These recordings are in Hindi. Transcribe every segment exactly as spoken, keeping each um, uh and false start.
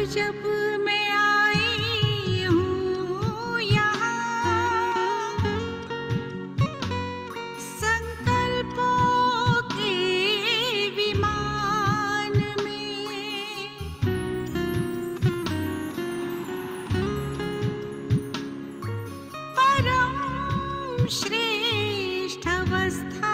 जब मैं आई हूँ यहाँ संकल्पों के विमान में, परम श्रेष्ठ अवस्था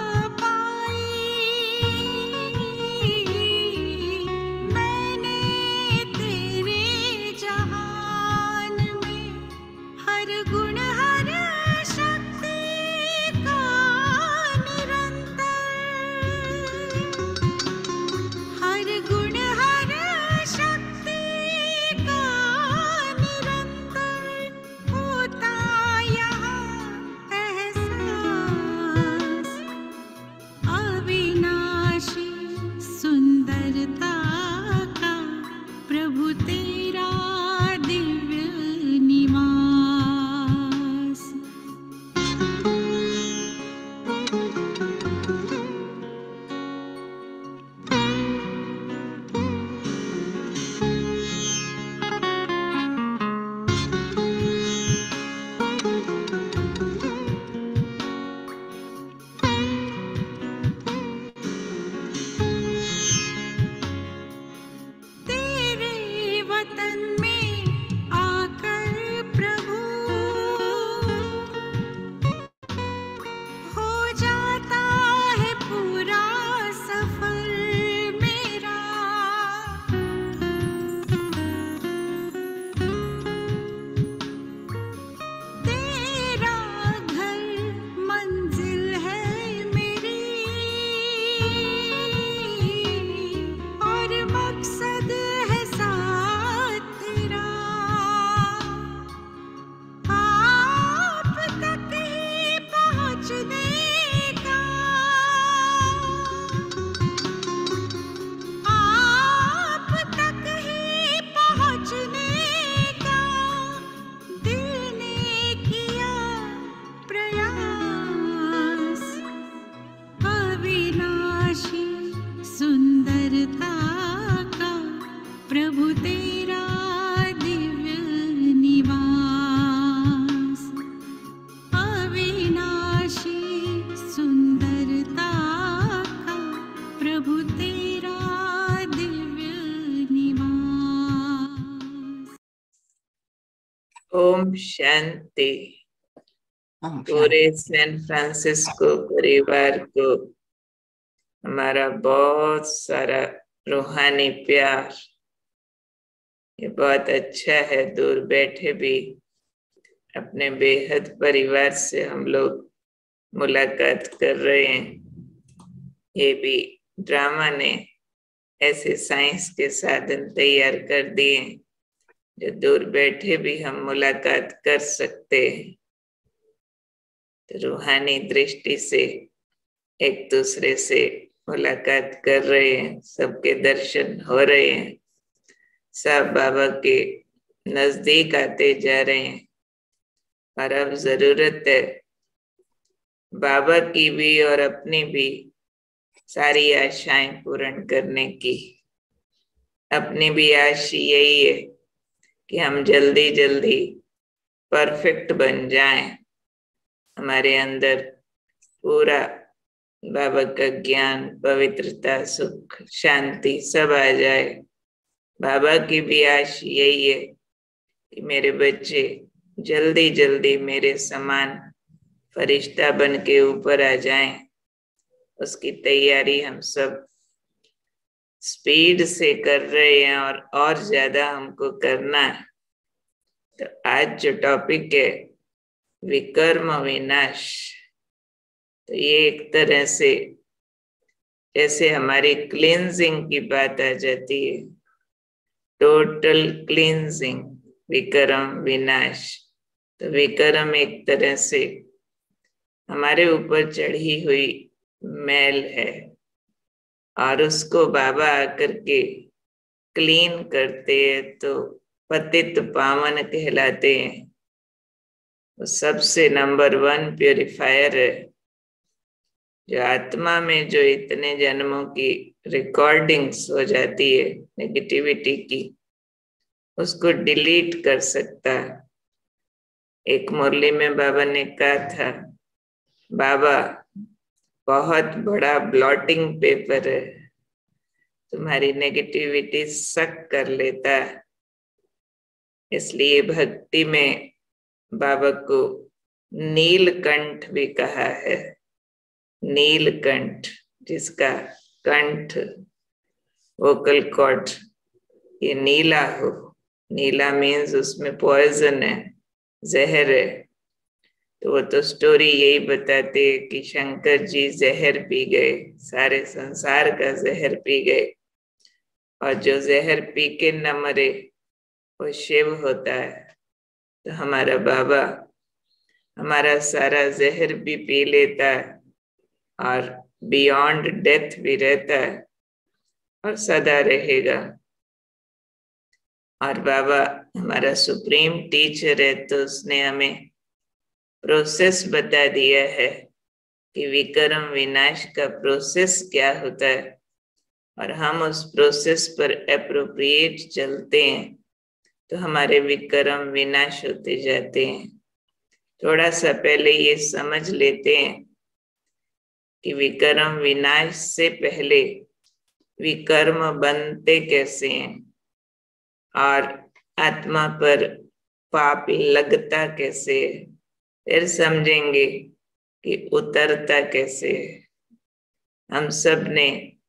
ओम शांति। पूरे सैन फ्रांसिस्को परिवार को हमारा बहुत सारा रूहानी प्यार। ये बहुत अच्छा है, दूर बैठे भी अपने बेहद परिवार से हम लोग मुलाकात कर रहे हैं। ये भी ड्रामा ने ऐसे साइंस के साधन तैयार कर दिए जो दूर बैठे भी हम मुलाकात कर सकते हैं। तो रूहानी दृष्टि से एक दूसरे से मुलाकात कर रहे हैं, सबके दर्शन हो रहे हैं, सब बाबा के नजदीक आते जा रहे हैं। और अब जरूरत है बाबा की भी और अपनी भी सारी आशाएं पूर्ण करने की। अपनी भी आश यही है कि हम जल्दी जल्दी परफेक्ट बन जाएं, हमारे अंदर पूरा बाबा का ज्ञान, पवित्रता, सुख, शांति सब आ जाए। बाबा की भी आश यही है कि मेरे बच्चे जल्दी जल्दी मेरे समान फरिश्ता बन के ऊपर आ जाएं। उसकी तैयारी हम सब स्पीड से कर रहे हैं और और ज्यादा हमको करना है। तो आज जो टॉपिक है विकर्म विनाश, तो ये एक तरह से जैसे हमारी क्लींजिंग की बात आ जाती है, टोटल क्लींजिंग, विकर्म विनाश। तो विकर्म एक तरह से हमारे ऊपर चढ़ी हुई मैल है और उसको बाबा आकर के क्लीन करते हैं तो पतित पावन कहलाते हैं। वो सबसे नंबर वन प्यूरिफायर है। जो आत्मा में जो इतने जन्मों की रिकॉर्डिंग्स हो जाती है नेगेटिविटी की, उसको डिलीट कर सकता है। एक मुरली में बाबा ने कहा था, बाबा बहुत बड़ा ब्लॉटिंग पेपर है, तुम्हारी नेगेटिविटी सक कर लेता है। इसलिए भक्ति में बाबा को नीलकंठ भी कहा है। नीलकंठ, जिसका कंठ, वोकल कॉर्ड ये नीला हो। नीला मीन्स उसमें पॉइजन है, जहर है। तो वो तो स्टोरी यही बताते कि शंकर जी जहर पी गए, सारे संसार का जहर पी गए, और जो जहर पी के न मरे वो शिव होता है। तो हमारा बाबा हमारा सारा जहर भी पी लेता है और बियॉन्ड डेथ भी रहता है और सदा रहेगा। और बाबा हमारा सुप्रीम टीचर है, तो उसने हमें प्रोसेस बता दिया है कि विक्रम विनाश का प्रोसेस क्या होता है, और हम उस प्रोसेस पर एप्रोप्रिएट चलते हैं तो हमारे विक्रम विनाश होते जाते हैं। थोड़ा सा पहले ये समझ लेते हैं कि विक्रम विनाश से पहले विकर्म बनते कैसे हैं, और आत्मा पर पाप लगता कैसे है, फिर समझेंगे कि उतरता कैसे है। हम सब ने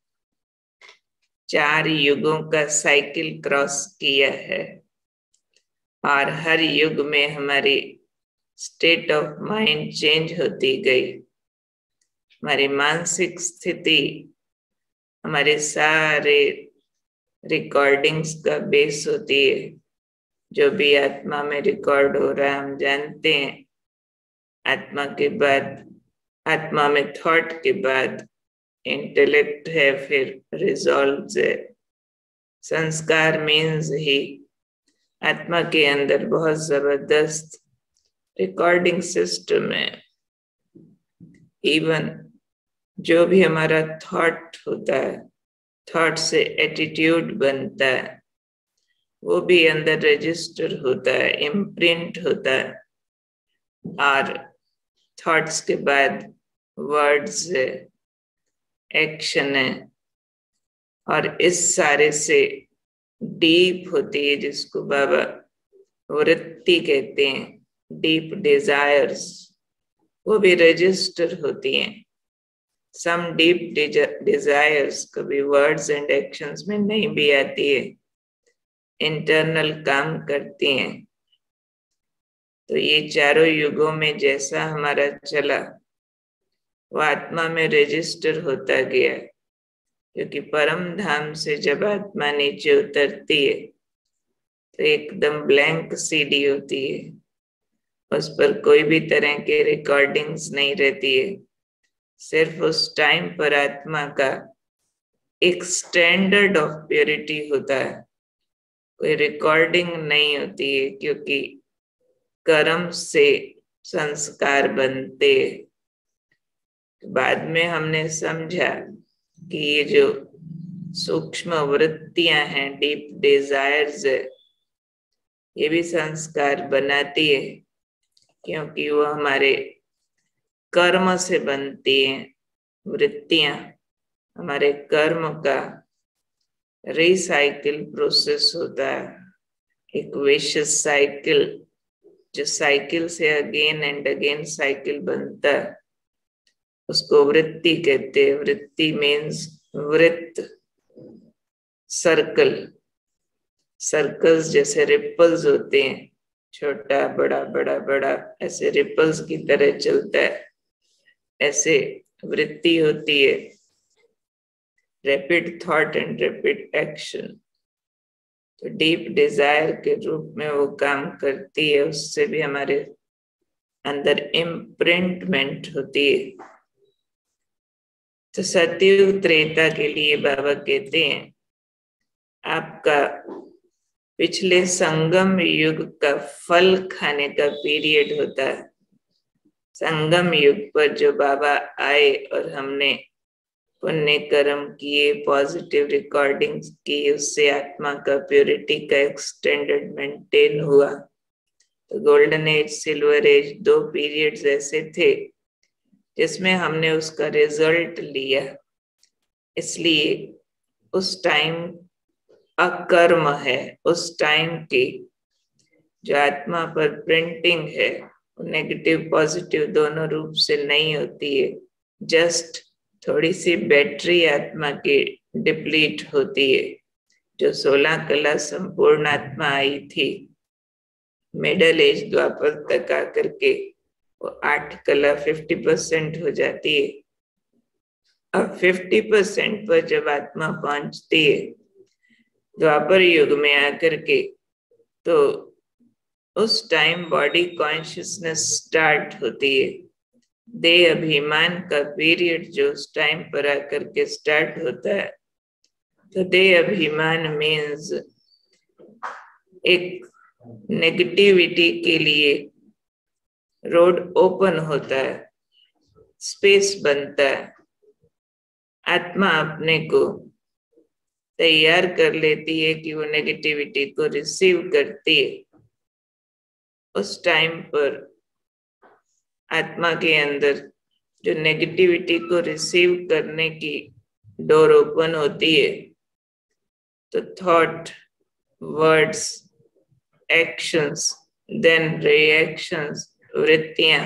चार युगों का साइकिल क्रॉस किया है, और हर युग में हमारी स्टेट ऑफ माइंड चेंज होती गई। हमारी मानसिक स्थिति हमारे सारे रिकॉर्डिंग्स का बेस होती है। जो भी आत्मा में रिकॉर्ड हो रहा है हम जानते हैं। आत्मा के बाद, आत्मा में थॉट के बाद इंटेलेक्ट है, फिर रिजॉल्व है। संस्कार मीन्स ही आत्मा के अंदर बहुत जबरदस्त रिकॉर्डिंग सिस्टम है। इवन जो भी हमारा थॉट होता है, थॉट से एटीट्यूड बनता है, वो भी अंदर रजिस्टर होता है, इम्प्रिंट होता है। और थॉट्स के बाद वर्ड्स है, एक्शन है, और इस सारे से डीप होती है, जिसको बाबा वृत्ति कहते हैं, डीप डिजायर्स, वो भी रजिस्टर होती हैं। सम डीप डिजायर्स कभी वर्ड्स एंड एक्शंस में नहीं भी आती है, इंटरनल काम करती हैं। तो ये चारों युगों में जैसा हमारा चला, वो आत्मा में रजिस्टर होता गया। क्योंकि परम धाम से जब आत्मा नीचे उतरती है तो एकदम ब्लैंक सीडी होती है, उस पर कोई भी तरह के रिकॉर्डिंग्स नहीं रहती है। सिर्फ उस टाइम पर आत्मा का एक स्टैंडर्ड ऑफ प्योरिटी होता है, कोई रिकॉर्डिंग नहीं होती है, क्योंकि कर्म से संस्कार बनते। बाद में हमने समझा कि ये जो सूक्ष्म वृत्तियां हैं, डीप डिजायर्स है, ये भी संस्कार बनाती है, क्योंकि वो हमारे कर्म से बनती हैं। वृत्तियां हमारे कर्म का रिसाइकिल प्रोसेस होता है, एक विशेष साइकिल, जो साइकिल से अगेन एंड अगेन साइकिल बनता है, उसको वृत्ति कहते हैं। वृत्ति मीन्स वृत्त, सर्कल। सर्कल्स जैसे रिपल्स होते हैं, छोटा बड़ा बड़ा बड़ा, ऐसे रिपल्स की तरह चलता है, ऐसे वृत्ति होती है। Rapid thought and rapid action, तो डीप डिजायर के रूप में वो काम करती है। उससे भी हमारे अंदर इम्प्रिंटमेंट होती है। तो सतयुग त्रेता के लिए बाबा कहते हैं, आपका पिछले संगम युग का फल खाने का पीरियड होता है। संगम युग पर जो बाबा आए और हमने पुण्य कर्म किए, पॉजिटिव रिकॉर्डिंग्स की, उससे आत्मा का प्योरिटी का एक्सटेंडेड मेंटेन हुआ। तो गोल्डन एज, सिल्वर एज, दो पीरियड्स ऐसे थे जिसमें हमने उसका रिजल्ट लिया। इसलिए उस टाइम अकर्म है, उस टाइम की जो आत्मा पर प्रिंटिंग है नेगेटिव पॉजिटिव दोनों रूप से नहीं होती है, जस्ट थोड़ी सी बैटरी आत्मा की डिप्लीट होती है। जो सोलह कला संपूर्ण आत्मा आई थी मिडल एज द्वापर तक आकर के, वो आठ कला फिफ्टी परसेंट हो जाती है। अब फिफ्टी परसेंट पर जब आत्मा पहुंचती है द्वापर युग में आकर के, तो उस टाइम बॉडी कॉन्शियसनेस स्टार्ट होती है। देह अभिमान का पीरियड जो उस टाइम पर आकर के स्टार्ट होता है, तो देह अभिमान मीन्स एक नेगेटिविटी के लिए रोड ओपन होता है, स्पेस बनता है। आत्मा अपने को तैयार कर लेती है कि वो नेगेटिविटी को रिसीव करती है। उस टाइम पर आत्मा के अंदर जो नेगेटिविटी को रिसीव करने की डोर ओपन होती है, तो thought, words, actions, then reactions, वृत्तियां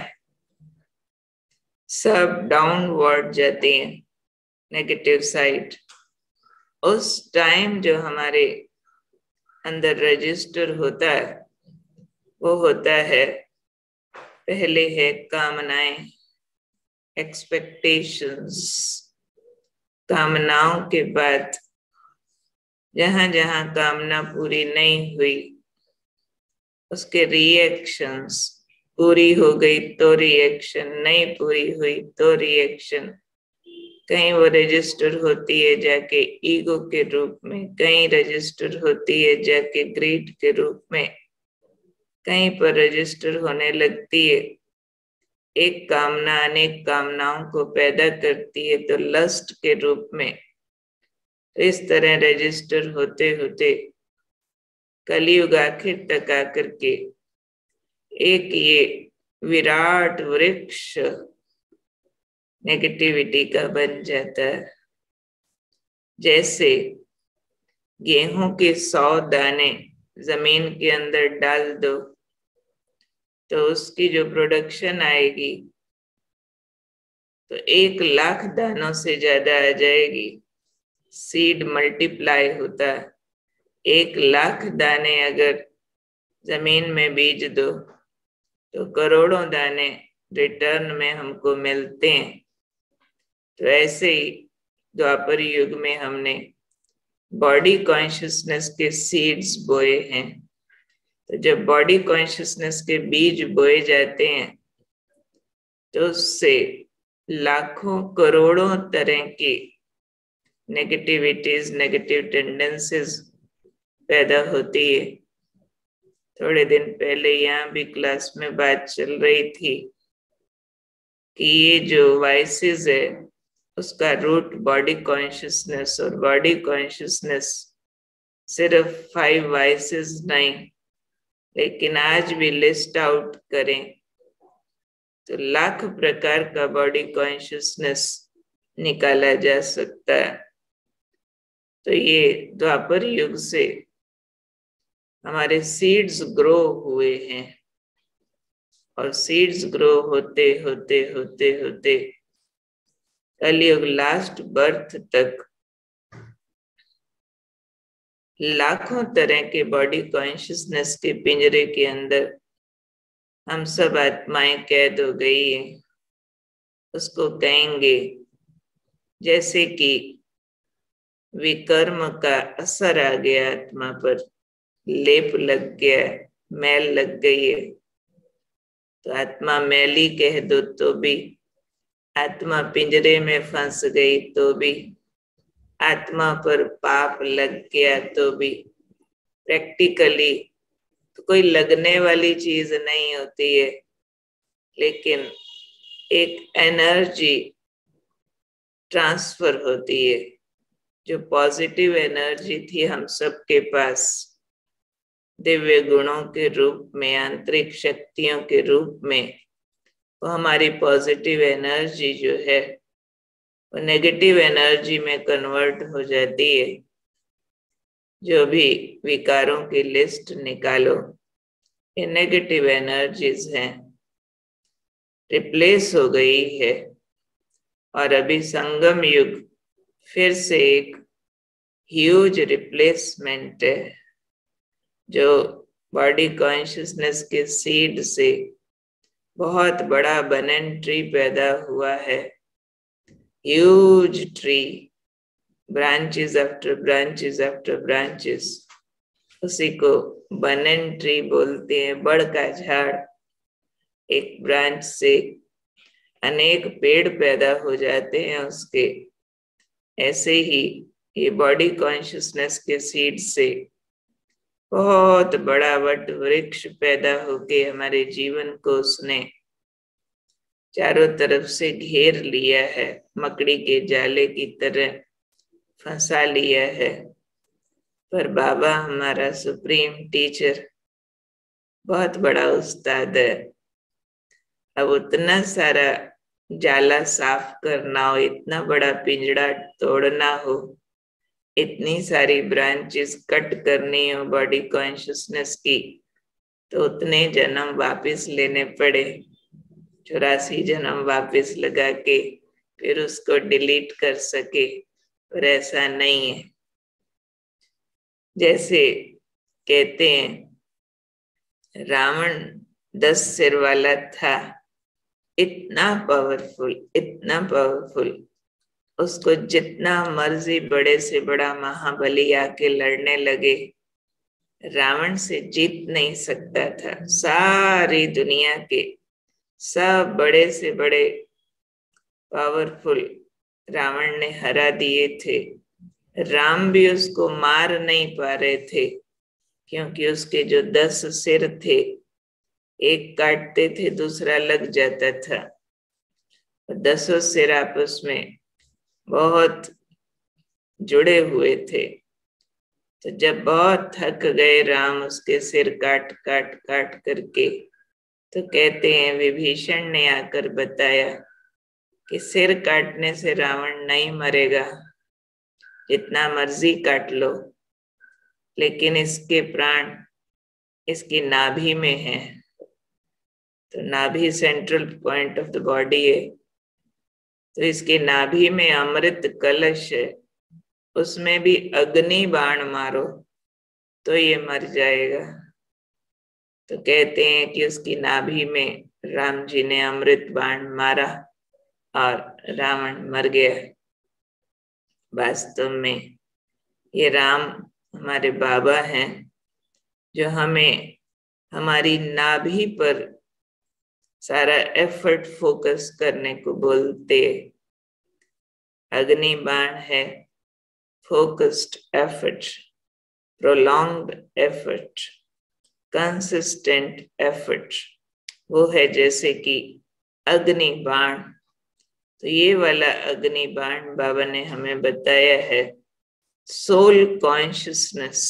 सब डाउनवर्ड जाती हैं, नेगेटिव साइड। उस टाइम जो हमारे अंदर रजिस्टर होता है वो होता है, पहले है कामनाएं, एक्सपेक्टेशंस। कामनाओं के बाद जहां जहां कामना पूरी नहीं हुई उसके रिएक्शंस, पूरी हो गई तो रिएक्शन, नहीं पूरी हुई तो रिएक्शन। कहीं वो रजिस्टर होती है जाके ईगो के रूप में, कहीं रजिस्टर होती है जाके ग्रीड के रूप में, कहीं पर रजिस्टर होने लगती है। एक कामना अनेक कामनाओं को पैदा करती है तो लस्ट के रूप में। तो इस तरह रजिस्टर होते होते कलयुग आखिर तक आकर के एक ये विराट वृक्ष नेगेटिविटी का बन जाता है। जैसे गेहूं के सौ दाने जमीन के अंदर डाल दो तो उसकी जो प्रोडक्शन आएगी तो एक लाख दानों से ज्यादा आ जाएगी। सीड मल्टीप्लाई होता है। एक लाख दाने अगर जमीन में बीज दो तो करोड़ों दाने रिटर्न में हमको मिलते हैं। तो ऐसे ही द्वापर युग में हमने बॉडी कॉन्शियसनेस के सीड्स बोए हैं। तो जब बॉडी कॉन्शियसनेस के बीज बोए जाते हैं तो उससे लाखों करोड़ों तरह की नेगेटिविटीज, नेगेटिव टेंडेंसीज पैदा होती है। थोड़े दिन पहले यहाँ भी क्लास में बात चल रही थी कि ये जो वाइसेस है उसका रूट बॉडी कॉन्शियसनेस, और बॉडी कॉन्शियसनेस सिर्फ फाइव वाइसेस नहीं, लेकिन आज भी लिस्ट आउट करें तो लाख प्रकार का बॉडी कॉन्शियसनेस निकाला जा सकता है। तो ये द्वापर युग से हमारे सीड्स ग्रो हुए हैं, और सीड्स ग्रो होते होते होते होते कलयुग लास्ट बर्थ तक लाखों तरह के बॉडी कॉन्शियसनेस के पिंजरे के अंदर हम सब आत्माएं कैद हो गई है। उसको कहेंगे जैसे कि विकर्म का असर आ गया आत्मा पर, लेप लग गया, मैल लग गई है। तो आत्मा मैली कह दो तो भी, आत्मा पिंजरे में फंस गई तो भी, आत्मा पर पाप लग गया तो भी, प्रैक्टिकली तो कोई लगने वाली चीज नहीं होती है, लेकिन एक एनर्जी ट्रांसफर होती है। जो पॉजिटिव एनर्जी थी हम सबके पास दिव्य गुणों के रूप में, आंतरिक शक्तियों के रूप में, वो हमारी पॉजिटिव एनर्जी जो है वो नेगेटिव एनर्जी में कन्वर्ट हो जाती है। जो भी विकारों की लिस्ट निकालो, ये नेगेटिव एनर्जीज हैं, रिप्लेस हो गई है। और अभी संगम युग फिर से एक ह्यूज रिप्लेसमेंट है। जो बॉडी कॉन्शियसनेस के सीड से बहुत बड़ा बनन ट्री पैदा हुआ है, huge tree, branches after branches after branches, उसी को बनन ट्री बोलते हैं। बड़ का झाड़, एक ब्रांच से अनेक पेड़ पैदा हो जाते हैं उसके। ऐसे ही ये बॉडी कॉन्शियसनेस के सीड से बहुत बड़ा वट वृक्ष पैदा होके हमारे जीवन को उसने चारों तरफ से घेर लिया है, मकड़ी के जाले की तरह फंसा लिया है। पर बाबा हमारा सुप्रीम टीचर बहुत बड़ा उस्ताद है। अब उतना सारा जाला साफ करना हो, इतना बड़ा पिंजड़ा तोड़ना हो, इतनी सारी ब्रांचेस कट करनी हो बॉडी कॉन्शियसनेस की, तो उतने जन्म वापस लेने पड़े। चौरासी जन्म वापस लगा के फिर उसको डिलीट कर सके, पर ऐसा नहीं है। जैसे कहते हैं रावण दस सिर वाला था, इतना पावरफुल, इतना पावरफुल, उसको जितना मर्जी बड़े से बड़ा महाबली आके लड़ने लगे, रावण से जीत नहीं सकता था। सारी दुनिया के सब बड़े से बड़े पावरफुल रावण ने हरा दिए थे। राम भी उसको मार नहीं पा रहे थे, क्योंकि उसके जो दस सिर थे, एक काटते थे दूसरा लग जाता था। दसों सिर आपस में बहुत जुड़े हुए थे। तो जब बहुत थक गए राम उसके सिर काट काट काट करके, तो कहते हैं विभीषण ने आकर बताया कि सिर काटने से रावण नहीं मरेगा, जितना मर्जी काट लो, लेकिन इसके प्राण इसकी नाभि में है। तो नाभि central point of the body है, तो इसकी नाभि में अमृत कलश है, उसमें भी अग्नि बाण मारो तो ये मर जाएगा। तो कहते हैं कि उसकी नाभि में राम जी ने अमृत बाण मारा और रावण मर गया। वास्तव में ये राम हमारे बाबा हैं, जो हमें हमारी नाभि पर सारा एफर्ट फोकस करने को बोलते। अग्नि बाण है focused effort, prolonged effort, consistent effort, वो है जैसे कि अग्नि बाण। तो ये वाला अग्नि बाण बाबा ने हमें बताया है सोल कॉन्शियसनेस।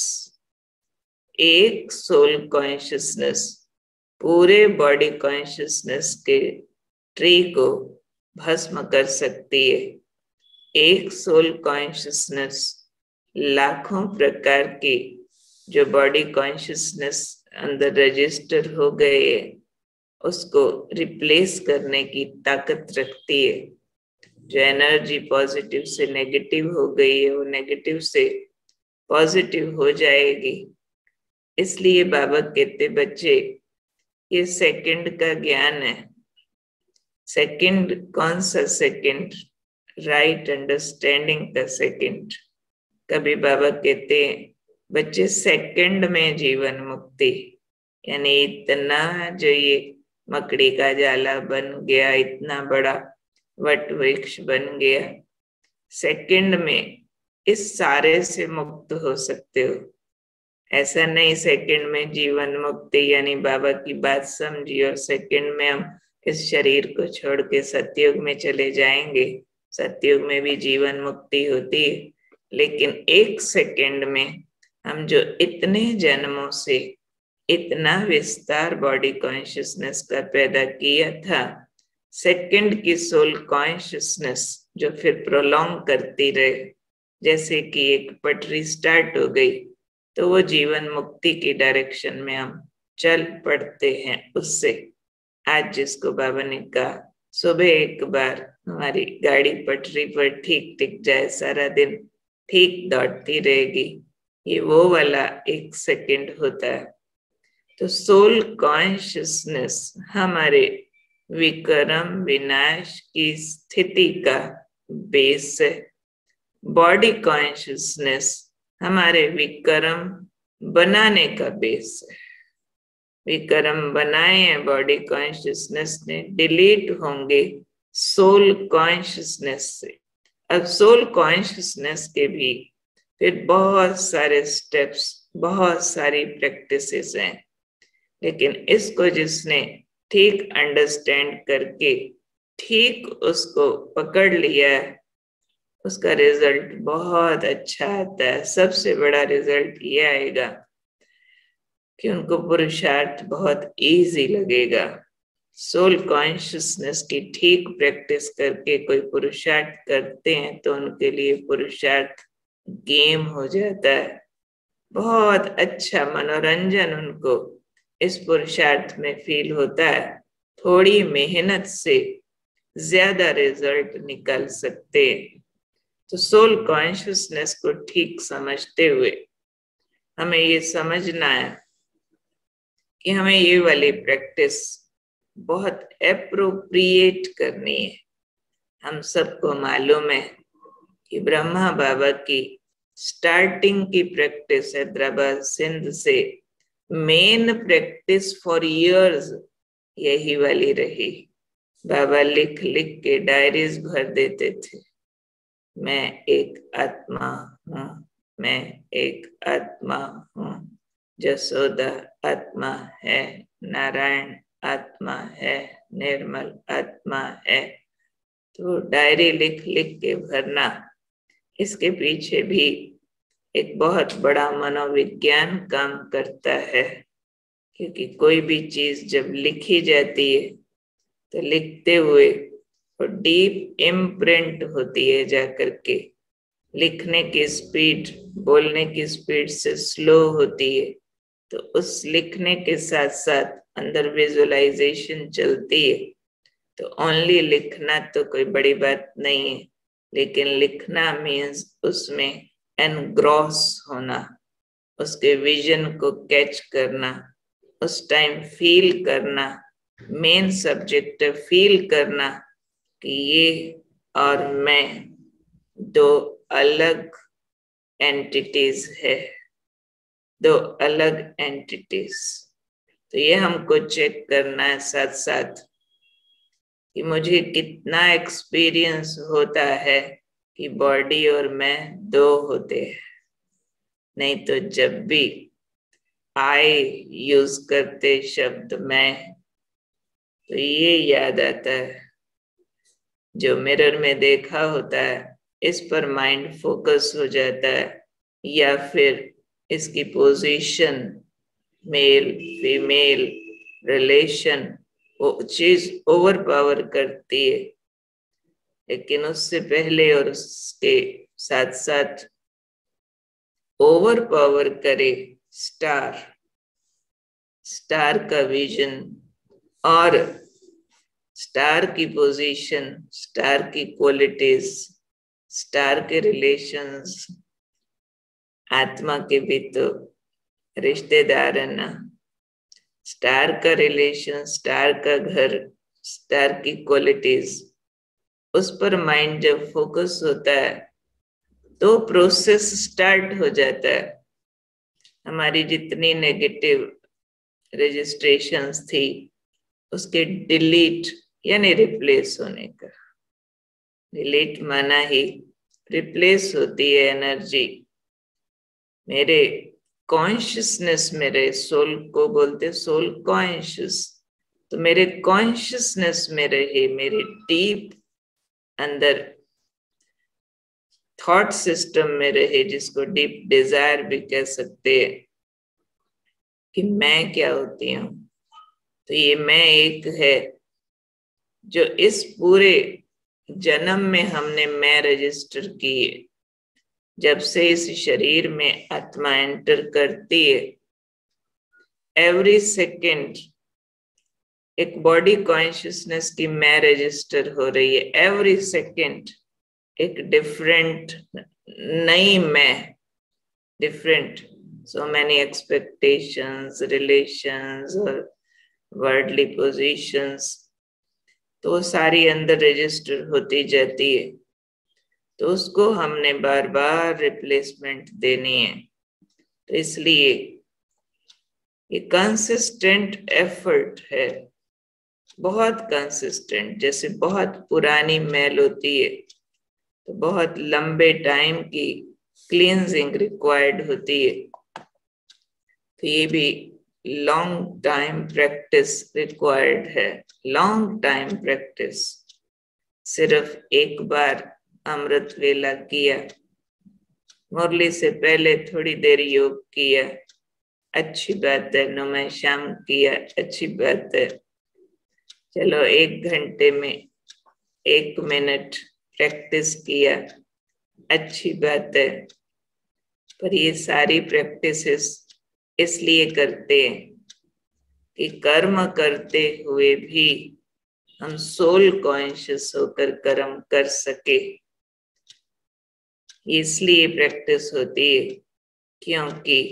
एक सोल कॉन्शियसनेस पूरे बॉडी कॉन्शियसनेस के ट्री को भस्म कर सकती है। एक सोल कॉन्शियसनेस लाखों प्रकार की जो बॉडी कॉन्शियसनेस अंदर रजिस्टर हो गए है, उसको रिप्लेस करने की ताकत रखती है। जो एनर्जी पॉजिटिव से नेगेटिव हो गई है, वो नेगेटिव से पॉजिटिव हो जाएगी। इसलिए बाबा कहते बच्चे, ये सेकंड का ज्ञान है। सेकंड कौन सा सेकंड? राइट अंडरस्टैंडिंग का सेकंड। कभी बाबा कहते हैं बच्चे सेकंड में जीवन मुक्ति, यानी इतना जो ये मकड़ी का जाला बन गया, इतना बड़ा वट वृक्ष बन गया, सेकंड में इस सारे से मुक्त हो सकते हो। ऐसा नहीं सेकंड में जीवन मुक्ति यानी बाबा की बात समझी और सेकंड में हम इस शरीर को छोड़ के सतयुग में चले जाएंगे। सतयुग में भी जीवन मुक्ति होती है, लेकिन एक सेकंड में हम जो इतने जन्मों से इतना विस्तार बॉडी कॉन्शियसनेस का पैदा किया था, सेकंड की सोल कॉन्शियसनेस जो फिर प्रोलॉन्ग करती रहे, जैसे कि एक पटरी स्टार्ट हो गई तो वो जीवन मुक्ति की डायरेक्शन में हम चल पड़ते हैं उससे। आज जिसको बाबा ने कहा सुबह एक बार हमारी गाड़ी पटरी पर ठीक टिक जाए, सारा दिन ठीक दौड़ती रहेगी, ये वो वाला एक सेकंड होता है। तो सोल कॉन्शियसनेस हमारे विक्रम विनाश की स्थिति का बेस है। बॉडी कॉन्शियसनेस हमारे विक्रम बनाने का बेस है। विक्रम बनाए हैं बॉडी कॉन्शियसनेस ने, डिलीट होंगे सोल कॉन्शियसनेस से। अब सोल कॉन्शियसनेस के भी फिर बहुत सारे स्टेप्स, बहुत सारी प्रैक्टिसेस हैं, लेकिन इसको जिसने ठीक अंडरस्टैंड करके ठीक उसको पकड़ लिया है, उसका रिजल्ट बहुत अच्छा आता है। सबसे बड़ा रिजल्ट ये आएगा कि उनको पुरुषार्थ बहुत इजी लगेगा। सोल कॉन्शियसनेस की ठीक प्रैक्टिस करके कोई पुरुषार्थ करते हैं तो उनके लिए पुरुषार्थ गेम हो जाता है। बहुत अच्छा मनोरंजन उनको इस पुरुषार्थ में फील होता है। थोड़ी मेहनत से ज्यादा रिजल्ट निकाल सकते हैं। तो सोल कॉन्शियसनेस को ठीक समझते हुए हमें ये समझना है कि हमें ये वाली प्रैक्टिस बहुत एप्रोप्रिएट करनी है। हम सबको मालूम है कि ब्रह्मा बाबा की स्टार्टिंग की प्रैक्टिस हैदराबाद सिंध से मेन प्रैक्टिस फॉर इयर्स यही वाली रही। बाबा लिख लिख के डायरीज भर देते थे, मैं एक आत्मा हूँ, मैं एक आत्मा हूँ, जसोदा आत्मा है, नारायण आत्मा है, निर्मल आत्मा है। तो डायरी लिख लिख के भरना, इसके पीछे भी एक बहुत बड़ा मनोविज्ञान काम करता है, क्योंकि कोई भी चीज जब लिखी जाती है तो लिखते हुए और डीप इम्प्रिंट होती है जाकर के। लिखने की स्पीड बोलने की स्पीड से स्लो होती है, तो उस लिखने के साथ साथ अंदर विजुअलाइजेशन चलती है। तो ओनली लिखना तो कोई बड़ी बात नहीं है, लेकिन लिखना मीन्स उसमें एनग्रॉस होना, उसके विजन को कैच करना, उस टाइम फील करना। मेन सब्जेक्ट है फील करना कि ये और मैं दो अलग एंटिटीज है, दो अलग एंटिटीज। तो ये हमको चेक करना है साथ साथ कि मुझे कितना एक्सपीरियंस होता है कि बॉडी और मैं दो होते हैं। नहीं तो जब भी आई यूज करते शब्द मैं, तो ये याद आता है जो मिरर में देखा होता है, इस पर माइंड फोकस हो जाता है, या फिर इसकी पोजीशन, मेल फीमेल रिलेशन, वो चीज ओवर पावर करती है। लेकिन उससे पहले और उसके साथ साथ ओवर पावर करे स्टार, स्टार का विजन और स्टार की पोजीशन, स्टार की क्वालिटीज, स्टार के रिलेशंस। आत्मा के भी तो रिश्तेदार है ना। स्टार का रिलेशन, स्टार का घर, स्टार की क्वालिटीज, उस पर माइंड जब फोकस होता है तो प्रोसेस स्टार्ट हो जाता है। हमारी जितनी नेगेटिव रजिस्ट्रेशंस थी उसके डिलीट यानी रिप्लेस होने का। डिलीट माना ही रिप्लेस होती है एनर्जी। मेरे कॉन्शियसनेस, मेरे सोल को बोलते सोल कॉन्शियस, तो मेरे कॉन्शियसनेस में रहे, मेरे डीप अंदर थॉट सिस्टम में रहे, जिसको डीप डिजायर भी कह सकते हैं कि मैं क्या होती हूँ। तो ये मैं एक है जो इस पूरे जन्म में हमने मैं रजिस्टर की है। जब से इस शरीर में आत्मा एंटर करती है, एवरी सेकेंड एक बॉडी कॉन्शियसनेस की मैं रजिस्टर हो रही है। एवरी सेकेंड एक डिफरेंट नई मैं, different, so many expectations, relations और वर्ल्डली पोजीशंस, तो सारी अंदर रजिस्टर होती जाती है। तो उसको हमने बार बार रिप्लेसमेंट देनी है। तो इसलिए ये कंसिस्टेंट एफर्ट है, बहुत कंसिस्टेंट। जैसे बहुत पुरानी मैल होती है तो बहुत लंबे टाइम की क्लींजिंग रिक्वायर्ड होती है। तो ये भी लॉन्ग टाइम प्रैक्टिस रिक्वायर्ड है, लॉन्ग टाइम प्रैक्टिस। सिर्फ एक बार अमृत वेला किया, मुरली से पहले थोड़ी देर योग किया, अच्छी बात है। नुमा शाम किया, अच्छी बात है। चलो एक घंटे में एक मिनट प्रैक्टिस किया, अच्छी बात है। पर ये सारी प्रैक्टिसेस इसलिए करते हैं कि कर्म करते हुए भी हम सोल कॉन्शियस होकर कर्म कर सके। इसलिए प्रैक्टिस होती है क्योंकि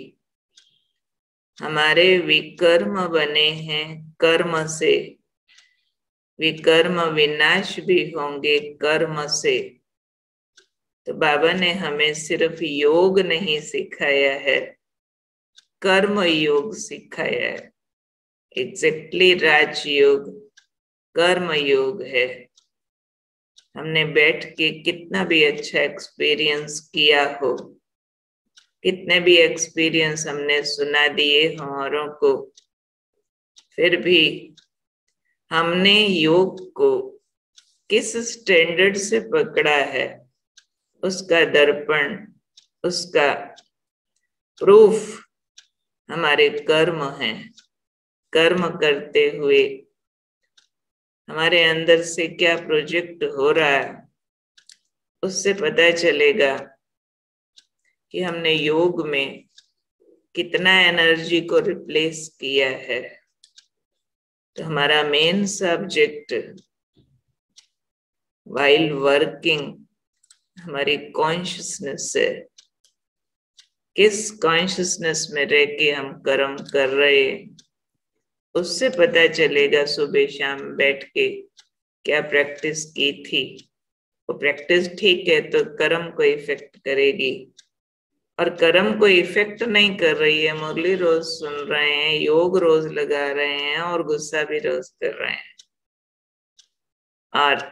हमारे विकर्म बने हैं कर्म से। विकर्म विनाश भी होंगे कर्म से। तो बाबा ने हमें सिर्फ योग नहीं सिखाया है, कर्म योग सिखाया है। एग्जैक्टली राजयोग कर्म योग है। हमने बैठ के कितना भी अच्छा एक्सपीरियंस किया हो, कितने भी एक्सपीरियंस हमने सुना दिए हों औरों को, फिर भी हमने योग को किस स्टैंडर्ड से पकड़ा है, उसका दर्पण, उसका प्रूफ हमारे कर्म हैं। कर्म करते हुए हमारे अंदर से क्या प्रोजेक्ट हो रहा है, उससे पता चलेगा कि हमने योग में कितना एनर्जी को रिप्लेस किया है। तो हमारा मेन सब्जेक्ट वाइल वर्किंग हमारी कॉन्शियसनेस है। किस कॉन्शियसनेस में रह के हम कर्म कर रहे हैं, उससे पता चलेगा सुबह शाम बैठ के क्या प्रैक्टिस की थी। वो प्रैक्टिस ठीक है तो कर्म को इफेक्ट करेगी, और कर्म को इफेक्ट नहीं कर रही है, मुरली रोज सुन रहे हैं, योग रोज लगा रहे हैं और गुस्सा भी रोज कर रहे हैं, और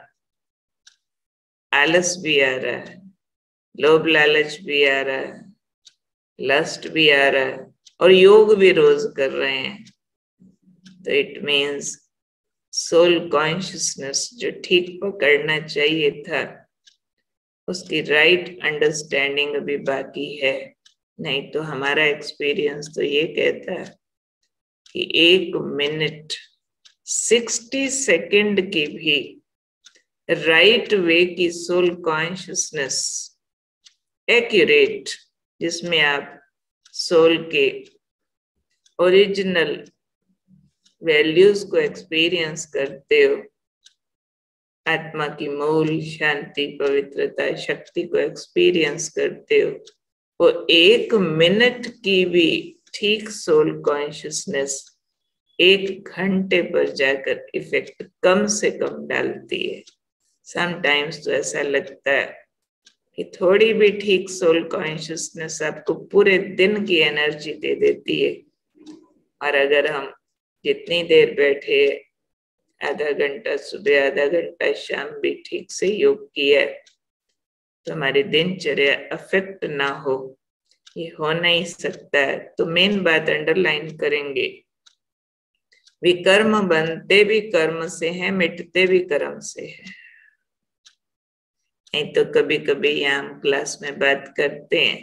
आलस भी आ रहा है, लोभ लालच भी आ रहा है, लस्ट भी आ रहा है, और योग भी रोज कर रहे हैं। तो इट मीन्स सोल कॉन्शियसनेस जो ठीक पकड़ना चाहिए था, उसकी राइट अंडरस्टैंडिंग अभी बाकी है। नहीं तो हमारा एक्सपीरियंस तो ये कहता है कि एक मिनट सिक्सटी सेकंड की भी राइट वे की सोल कॉन्शियसनेस एक्यूरेट, जिसमें आप सोल के ओरिजिनल वैल्यूज को एक्सपीरियंस करते हो, आत्मा की मूल शांति, पवित्रता, शक्ति को एक्सपीरियंस करते हो, वो एक मिनट की भी ठीक सोल कॉन्शियसनेस एक घंटे पर जाकर इफेक्ट कम से कम डालती है। समटाइम्स तो ऐसा लगता है कि थोड़ी भी ठीक सोल कॉन्शियसनेस आपको पूरे दिन की एनर्जी दे देती है। और अगर हम जितनी देर बैठे, आधा घंटा सुबह, आधा घंटा शाम भी ठीक से योग किया तो हमारी दिनचर्या अफेक्ट ना हो, ये हो नहीं सकता है। तो मेन बात अंडरलाइन करेंगे, विकर्म बनते भी कर्म से हैं, मिटते भी कर्म से हैं। नहीं तो कभी कभी यहाँ हम क्लास में बात करते हैं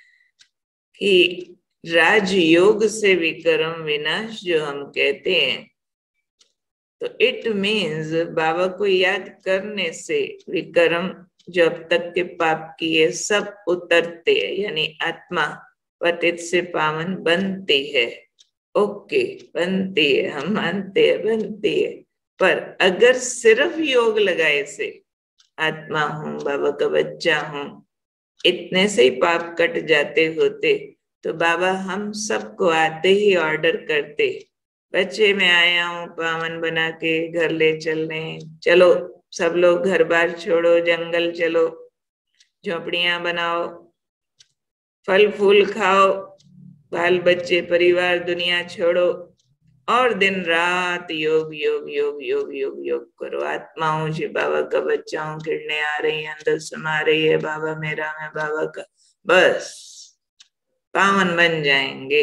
कि राजयोग से विक्रम विनाश जो हम कहते हैं, तो इट मीन्स बाबा को याद करने से विक्रम जो अब तक के पाप किए सब उतरते हैं, यानी आत्मा पतित से पावन बनती है। ओके, बनती है, हम मानते हैं बनती है। पर अगर सिर्फ योग लगाए से आत्मा हूं, बाबा का बच्चा हूं, इतने से ही पाप कट जाते होते, तो बाबा हम सबको आते ही ऑर्डर करते, बच्चे मैं आया हूं पावन बना के घर ले चलने, चलो सब लोग घर बार छोड़ो, जंगल चलो, झोपड़ियां बनाओ, फल फूल खाओ, बाल बच्चे परिवार दुनिया छोड़ो और दिन रात योग योग योग योग योग योग करो। आत्मा हूं जी, बाबा का बच्चा हूं, किरणें आ रही है, अंदर समा रही है, बाबा मेरा, मैं बाबा का, बस पावन बन जाएंगे।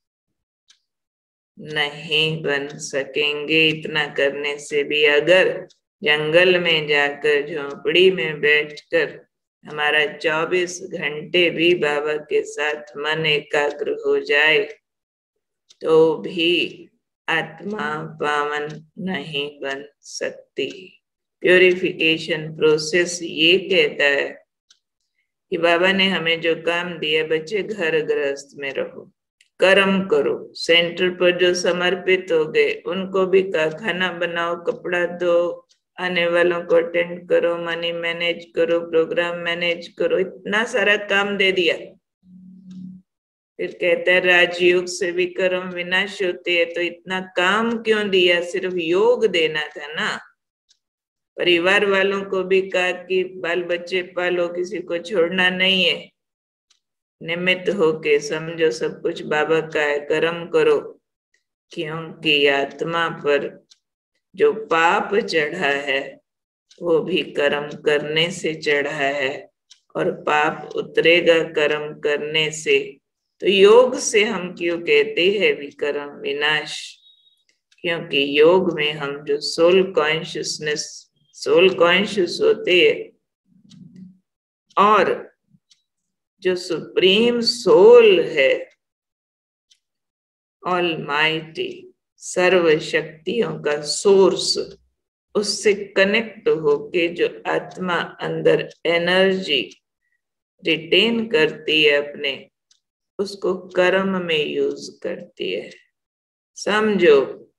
नहीं बन सकेंगे। इतना करने से भी अगर जंगल में जाकर झोपड़ी में बैठकर हमारा चौबीस घंटे भी बाबा के साथ मन एकाग्र हो जाए, तो भी आत्मा पावन नहीं बन सकती। प्यूरिफिकेशन प्रोसेस ये कहता है कि बाबा ने हमें जो काम दिया, बच्चे घर गृहस्थ में रहो, कर्म करो, सेंटर पर जो समर्पित हो गए उनको भी कहा खाना बनाओ, कपड़ा दो, आने वालों को अटेंड करो, मनी मैनेज करो, प्रोग्राम मैनेज करो, इतना सारा काम दे दिया। फिर कहता है राजयोग से विक्रम विनाश होते है, तो इतना काम क्यों दिया? सिर्फ योग देना था ना। परिवार वालों को भी कहा कि बाल बच्चे पालो, किसी को छोड़ना नहीं है, निमित्त होके समझो सब कुछ बाबा का है, कर्म करो, क्योंकि आत्मा पर जो पाप चढ़ा है वो भी कर्म करने से चढ़ा है, और पाप उतरेगा कर्म करने से। तो योग से हम क्यों कहते हैं विक्रम विनाश? क्योंकि योग में हम जो सोल कॉन्शियसनेस, सोल कॉन्शियस होते हैं, और जो सुप्रीम सोल है, ऑलमाइटी, सर्व शक्तियों का सोर्स, उससे कनेक्ट होके जो आत्मा अंदर एनर्जी रिटेन करती है अपने, उसको कर्म में यूज करती है। समझो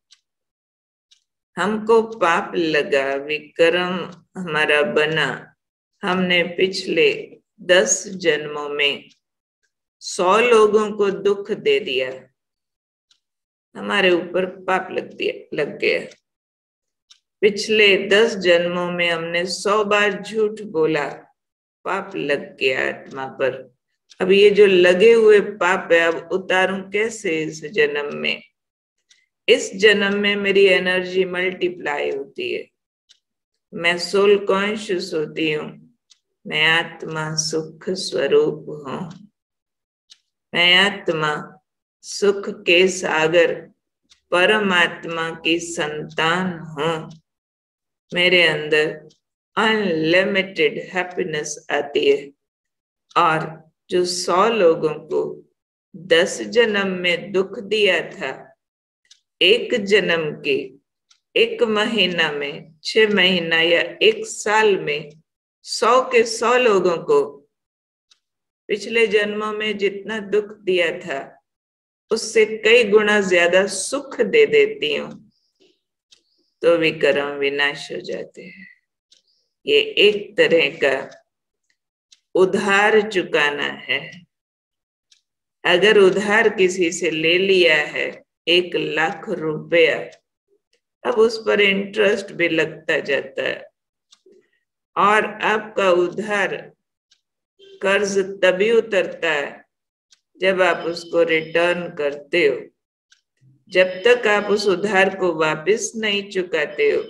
हमको पाप लगा, विक्रम हमारा बना, हमने पिछले दस जन्मों में सौ लोगों को दुख दे दिया, हमारे ऊपर पाप लग दिया लग गया। पिछले दस जन्मों में हमने सौ बार झूठ बोला, पाप लग गया आत्मा पर। अब ये जो लगे हुए पाप है, अब उतारूं कैसे इस जन्म में? इस जन्म में मेरी एनर्जी मल्टीप्लाई होती है, मैं सोल कॉन्शियस होती हूँ, मैं आत्मा सुख स्वरूप हूँ, मैं आत्मा सुख के सागर परमात्मा की संतान हूँ। मेरे अंदर अनलिमिटेड हैप्पीनेस आती है। और जो सौ लोगों को दस जन्म में दुख दिया था, एक जन्म के एक महीना में, छह महीना या एक साल में सौ के सौ लोगों को पिछले जन्मों में जितना दुख दिया था उससे कई गुना ज्यादा सुख दे देती हूँ, तो विक्रम विनाश हो जाते हैं। ये एक तरह का उधार चुकाना है। अगर उधार किसी से ले लिया है एक लाख रुपया, अब उस पर इंटरेस्ट भी लगता जाता है, और आपका उधार कर्ज तभी उतरता है जब आप उसको रिटर्न करते हो। जब तक आप उस उधार को वापस नहीं चुकाते हो,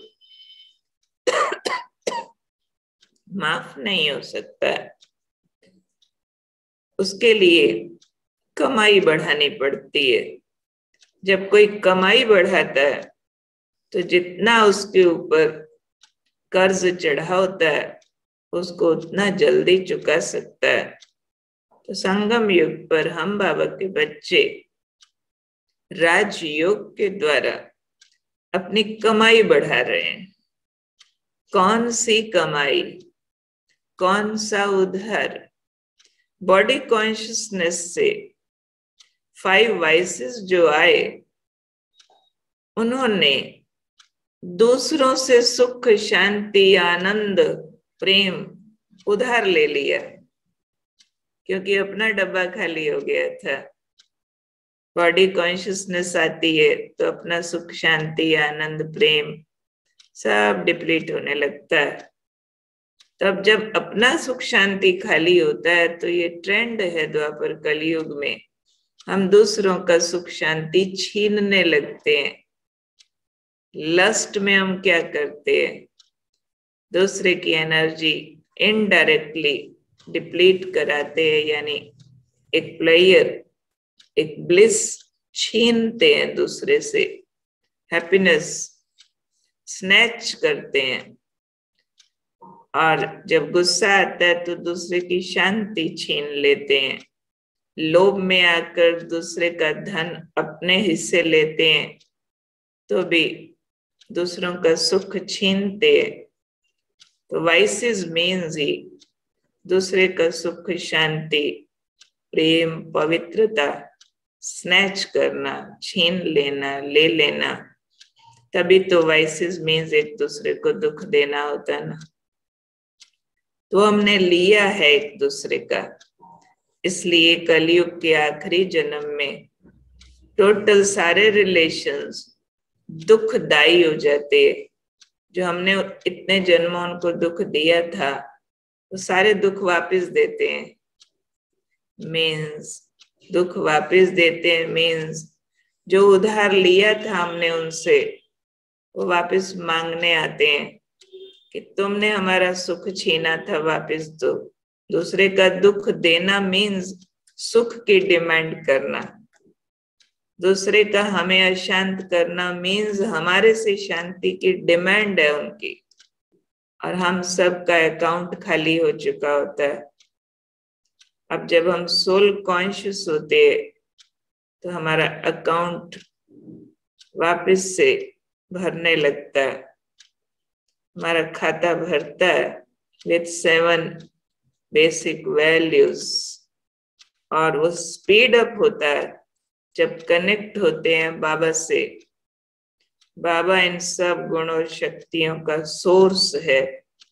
माफ नहीं हो सकता। उसके लिए कमाई बढ़ानी पड़ती है। जब कोई कमाई बढ़ाता है तो जितना उसके ऊपर कर्ज चढ़ा होता है उसको उतना जल्दी चुका सकता है। तो संगम युग पर हम बाबा के बच्चे राजयोग के द्वारा अपनी कमाई बढ़ा रहे हैं। कौन सी कमाई, कौन सा उधार? बॉडी कॉन्शियसनेस से फाइव वाइसेस जो आए, उन्होंने दूसरों से सुख, शांति, आनंद, प्रेम उधार ले लिया, क्योंकि अपना डब्बा खाली हो गया था। बॉडी कॉन्शियसनेस आती है तो अपना सुख, शांति, आनंद, प्रेम सब डिप्लीट होने लगता है। तब जब अपना सुख शांति खाली होता है तो ये ट्रेंड है द्वापर कलयुग में, हम दूसरों का सुख शांति छीनने लगते हैं। लस्ट में हम क्या करते हैं? दूसरे की एनर्जी इनडायरेक्टली डिप्लीट कराते हैं, यानी एक प्लेयर, एक ब्लिस छीनते हैं दूसरे से, हैप्पीनेस स्नैच करते हैं। और जब गुस्सा आता है तो दूसरे की शांति छीन लेते हैं। लोभ में आकर दूसरे का धन अपने हिस्से लेते हैं तो भी दूसरों का सुख छीनते हैं। तो वाइसेस मीन्स ही दूसरे का सुख, शांति, प्रेम, पवित्रता स्नैच करना, छीन लेना, ले लेना। तभी तो वाइसेस मीन्स एक दूसरे को दुख देना होता है ना। तो हमने लिया है एक दूसरे का, इसलिए कलयुग के आखिरी जन्म में टोटल सारे रिलेशंस दुखदायी हो जाते हैं। जो हमने इतने जन्मों उनको दुख दिया था वो सारे दुख वापस देते हैं। मीन्स दुख वापस देते हैं मीन्स जो उधार लिया था हमने उनसे, वो वापस मांगने आते हैं कि तुमने हमारा सुख छीना था, वापस दो। दूसरे का दुख देना मीन्स सुख की डिमांड करना। दूसरे का हमें अशांत करना मीन्स हमारे से शांति की डिमांड है उनकी, और हम सब का अकाउंट खाली हो चुका होता है। अब जब हम सोल कॉन्शियस होते हैं तो हमारा अकाउंट वापस से भरने लगता है, हमारा खाता भरता है विथ सेवन बेसिक वैल्यूज, और वो स्पीड अप होता है जब कनेक्ट होते हैं बाबा से। बाबा इन सब गुणों शक्तियों का सोर्स है।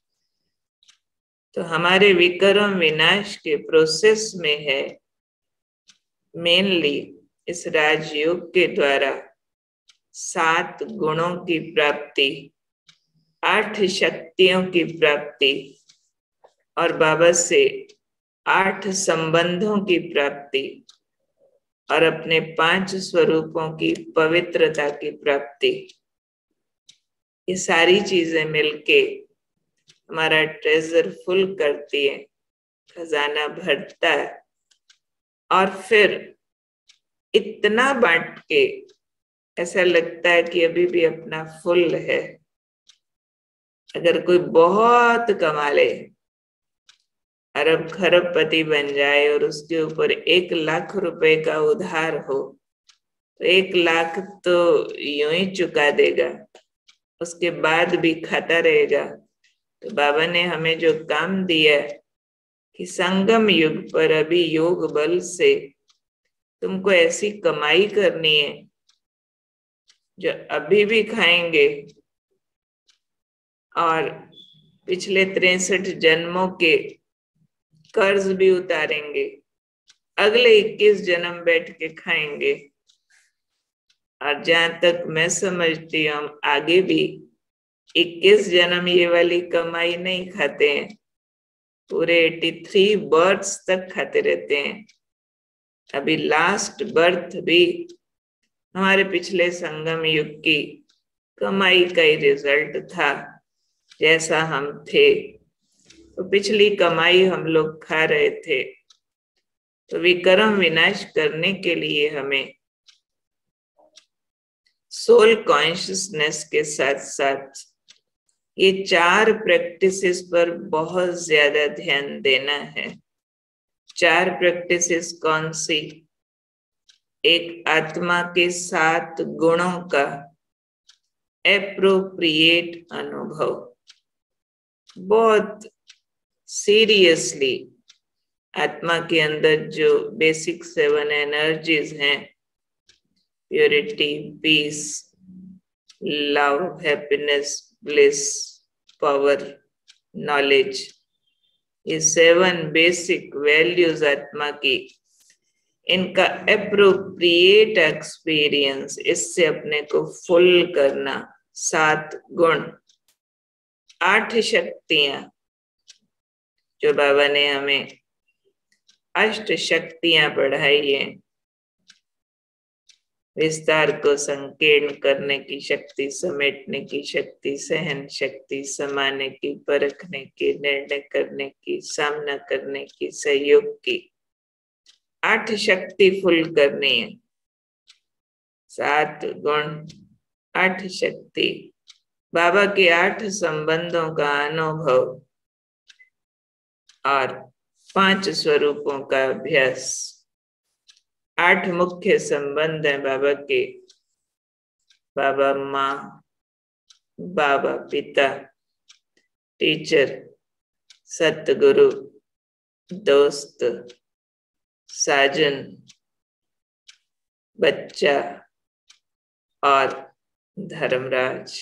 तो हमारे विक्रम विनाश के प्रोसेस में है मेनली इस राजयोग के द्वारा सात गुणों की प्राप्ति, आठ शक्तियों की प्राप्ति, और बाबा से आठ संबंधों की प्राप्ति, और अपने पांच स्वरूपों की पवित्रता की प्राप्ति। ये सारी चीजें मिलके हमारा ट्रेजर फुल करती है, खजाना भरता है। और फिर इतना बांट के ऐसा लगता है कि अभी भी अपना फुल है। अगर कोई बहुत कमा ले, अरब खरबपति बन जाए और उसके ऊपर एक लाख रुपए का उधार हो, तो एक लाख तो यूं ही चुका देगा, उसके बाद भी खाता रहेगा। तो बाबा ने हमें जो काम दिया कि संगम युग पर अभी योग बल से तुमको ऐसी कमाई करनी है जो अभी भी खाएंगे, और पिछले तिरसठ जन्मों के कर्ज भी उतारेंगे, अगले इक्कीस जन्म बैठ के खाएंगे। और जहां तक मैं समझती हूँ, हम आगे भी इक्कीस जन्म ये वाली कमाई नहीं खाते हैं, पूरे तिरासी बर्थ्स तक खाते रहते हैं। अभी लास्ट बर्थ भी हमारे पिछले संगम युग की कमाई का ही रिजल्ट था। जैसा हम थे तो पिछली कमाई हम लोग खा रहे थे। तो विक्रम विनाश करने के लिए हमें सोल कॉन्शियसनेस के साथ साथ ये चार प्रैक्टिसेस पर बहुत ज्यादा ध्यान देना है। चार प्रैक्टिसेस कौन सी? एक, आत्मा के सात गुणों का एप्रोप्रिएट अनुभव, बहुत सीरियसली आत्मा के अंदर जो बेसिक सेवन एनर्जीज हैं, purity, peace, love, happiness, bliss, power, knowledge, ये सेवन बेसिक वैल्यूज आत्मा की, इनका एप्रोप्रिएट एक्सपीरियंस, इससे अपने को फुल करना। सात गुण, आठ शक्तियां जो बाबा ने हमें अष्ट शक्तियां पढ़ाई है, विस्तार को संकीर्ण करने की शक्ति, समेटने की शक्ति, सहन शक्ति, समाने की, परखने की, निर्णय करने की, सामना करने की, सहयोग की, आठ शक्ति फुल करनी है। सात गुण, आठ शक्ति, बाबा के आठ संबंधों का अनुभव और पांच स्वरूपों का अभ्यास। आठ मुख्य संबंध हैं बाबा के, बाबा माँ, बाबा पिता, टीचर, सतगुरु, दोस्त, साजन, बच्चा और धर्मराज।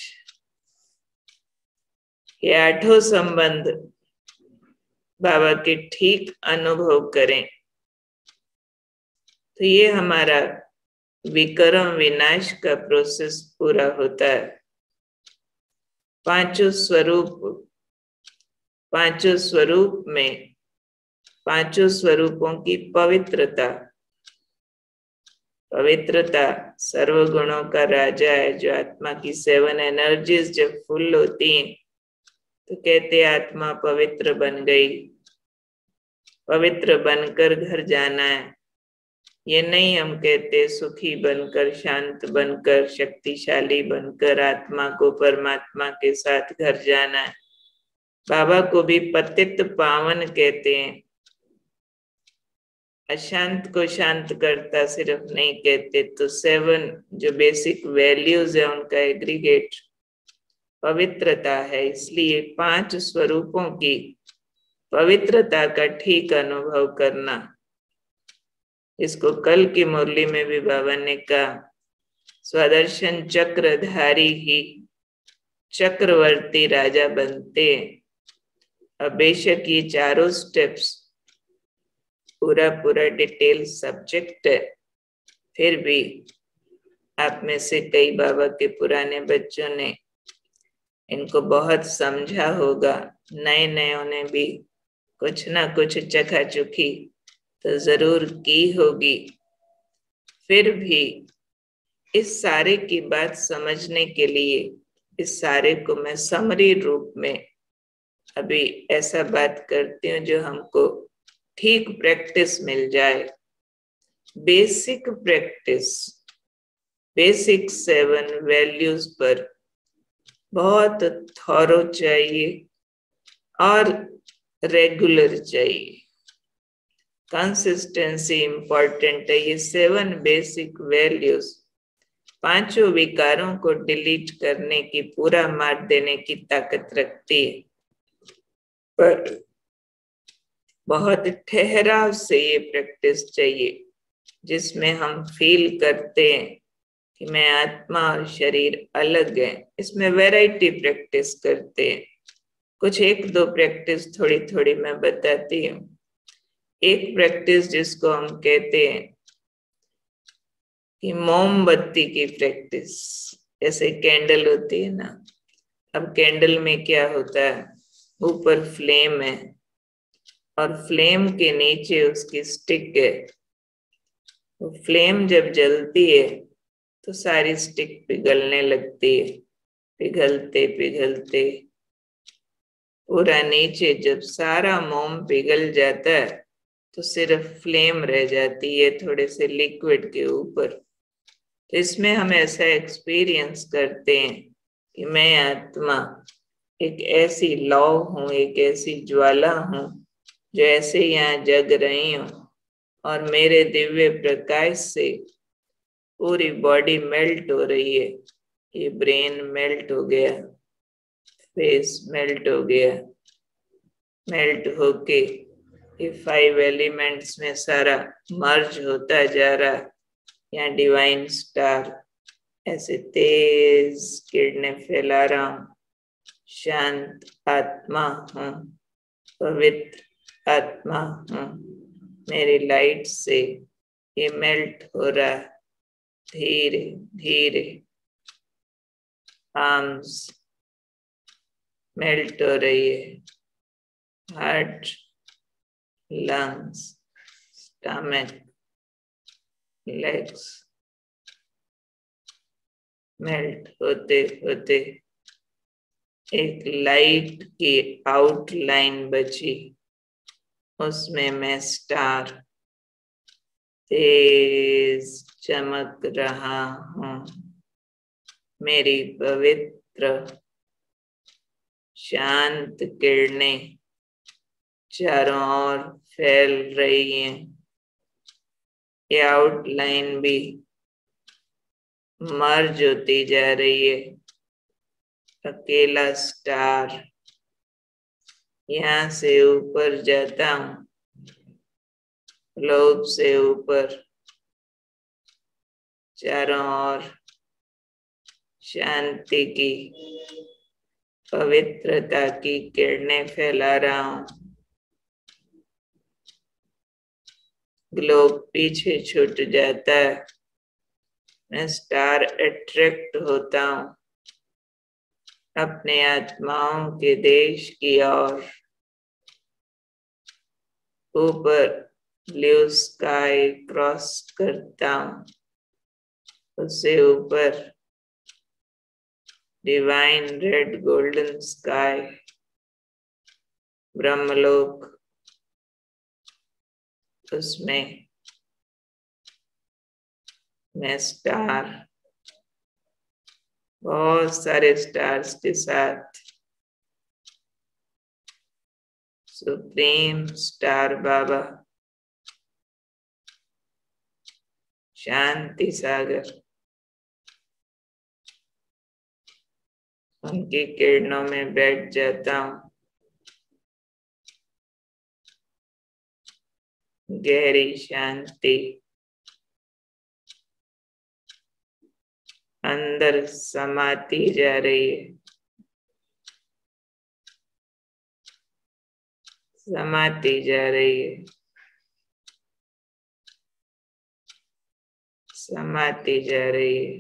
ये आठों संबंध बाबा के ठीक अनुभव करें तो ये हमारा विक्रम विनाश का प्रोसेस पूरा होता है। पांचों स्वरूप, पांचों स्वरूप में पांचों स्वरूपों की पवित्रता, पवित्रता सर्वगुणों का राजा है। जो आत्मा की सेवन एनर्जीज जब फुल होती हैं तो कहते आत्मा पवित्र बन गई। पवित्र बनकर घर जाना है, ये नहीं हम कहते सुखी बनकर, शांत बनकर, शक्तिशाली बनकर आत्मा को परमात्मा के साथ घर जाना है। बाबा को भी पतित पावन कहते हैं। अशांत को शांत करता सिर्फ नहीं कहते, तो सेवन जो बेसिक वैल्यूज है उनका एग्रीगेट पवित्रता है। इसलिए पांच स्वरूपों की पवित्रता का ठीक अनुभव करना, इसको कल की मुरली में भी बाबा ने कहा, स्वदर्शन चक्रधारी ही चक्रवर्ती राजा बनते हैं। अब बेशक ये चारों स्टेप्स पूरा पूरा डिटेल सब्जेक्ट है, फिर भी आप में से कई बाबा के पुराने बच्चों ने इनको बहुत समझा होगा, नए नयों ने भी कुछ ना कुछ चखाचुखी तो जरूर की होगी। फिर भी इस सारे की बात समझने के लिए इस सारे को मैं समरी रूप में अभी ऐसा बात करती हूँ जो हमको ठीक प्रैक्टिस मिल जाए। Basic practice, basic seven values पर बहुत थॉरो चाहिए और रेगुलर चाहिए। कंसिस्टेंसी इंपॉर्टेंट है। ये सेवन बेसिक वैल्यूज पांचों विकारों को डिलीट करने की, पूरा मार देने की ताकत रखती है, पर बहुत ठहराव से ये प्रैक्टिस चाहिए, जिसमें हम फील करते हैं कि मैं आत्मा और शरीर अलग है। इसमें वैरायटी प्रैक्टिस करते हैं। कुछ एक दो प्रैक्टिस थोड़ी थोड़ी मैं बताती हूँ। एक प्रैक्टिस जिसको हम कहते हैं कि मोमबत्ती की प्रैक्टिस, जैसे कैंडल होती है ना। अब कैंडल में क्या होता है, ऊपर फ्लेम है और फ्लेम के नीचे उसकी स्टिक है। तो फ्लेम जब जलती है तो सारी स्टिक पिघलने लगती है, पिघलते पिघलते पूरा नीचे जब सारा मोम पिघल जाता है तो सिर्फ फ्लेम रह जाती है थोड़े से लिक्विड के ऊपर। तो इसमें हम ऐसा एक्सपीरियंस करते हैं कि मैं आत्मा एक ऐसी लौ हूँ, एक ऐसी ज्वाला हूँ जो ऐसे यहाँ जग रही हूँ और मेरे दिव्य प्रकाश से पूरी बॉडी मेल्ट हो रही है। ये ब्रेन मेल्ट हो गया, फेस मेल्ट हो गया, मेल्ट होके ये फाइव एलिमेंट्स में सारा मर्ज होता जा रहा। यहाँ डिवाइन स्टार ऐसे तेज किरणें फैला रहा हूँ। शांत आत्मा हूँ, पवित्र आत्मा हूँ। मेरी लाइट से ये मेल्ट हो रहा, धीरे धीरे आर्म्स मेल्ट हो रही है, heart, lungs, stomach, legs melt होते होते एक लाइट की आउटलाइन बची, उसमें मैं स्टार तेज चमक रहा हूँ। मेरी पवित्र शांत किरणें चारों ओर फैल रही हैं। ये आउटलाइन भी मर्ज होती जा रही है। अकेला स्टार यहाँ से ऊपर जाता हूँ, लोब से ऊपर, चारों ओर शांति की, पवित्रता की किरणें फैला रहा हूँ। ग्लोब पीछे छूट जाता है, मैं स्टार अट्रैक्ट होता हूँ अपने आत्माओं के देश की ओर। ऊपर ब्लू स्काई क्रॉस करता हूँ, उससे ऊपर divine red golden sky, Brahmalok, उसमें मैं स्टार, बहुत सारे स्टार्स के साथ सुप्रीम स्टार बाबा, शांति सागर, उनकी किरणों में बैठ जाता हूँ। गहरी शांति अंदर समाती जा रही है, समाती जा रही है, समाती जा रही है।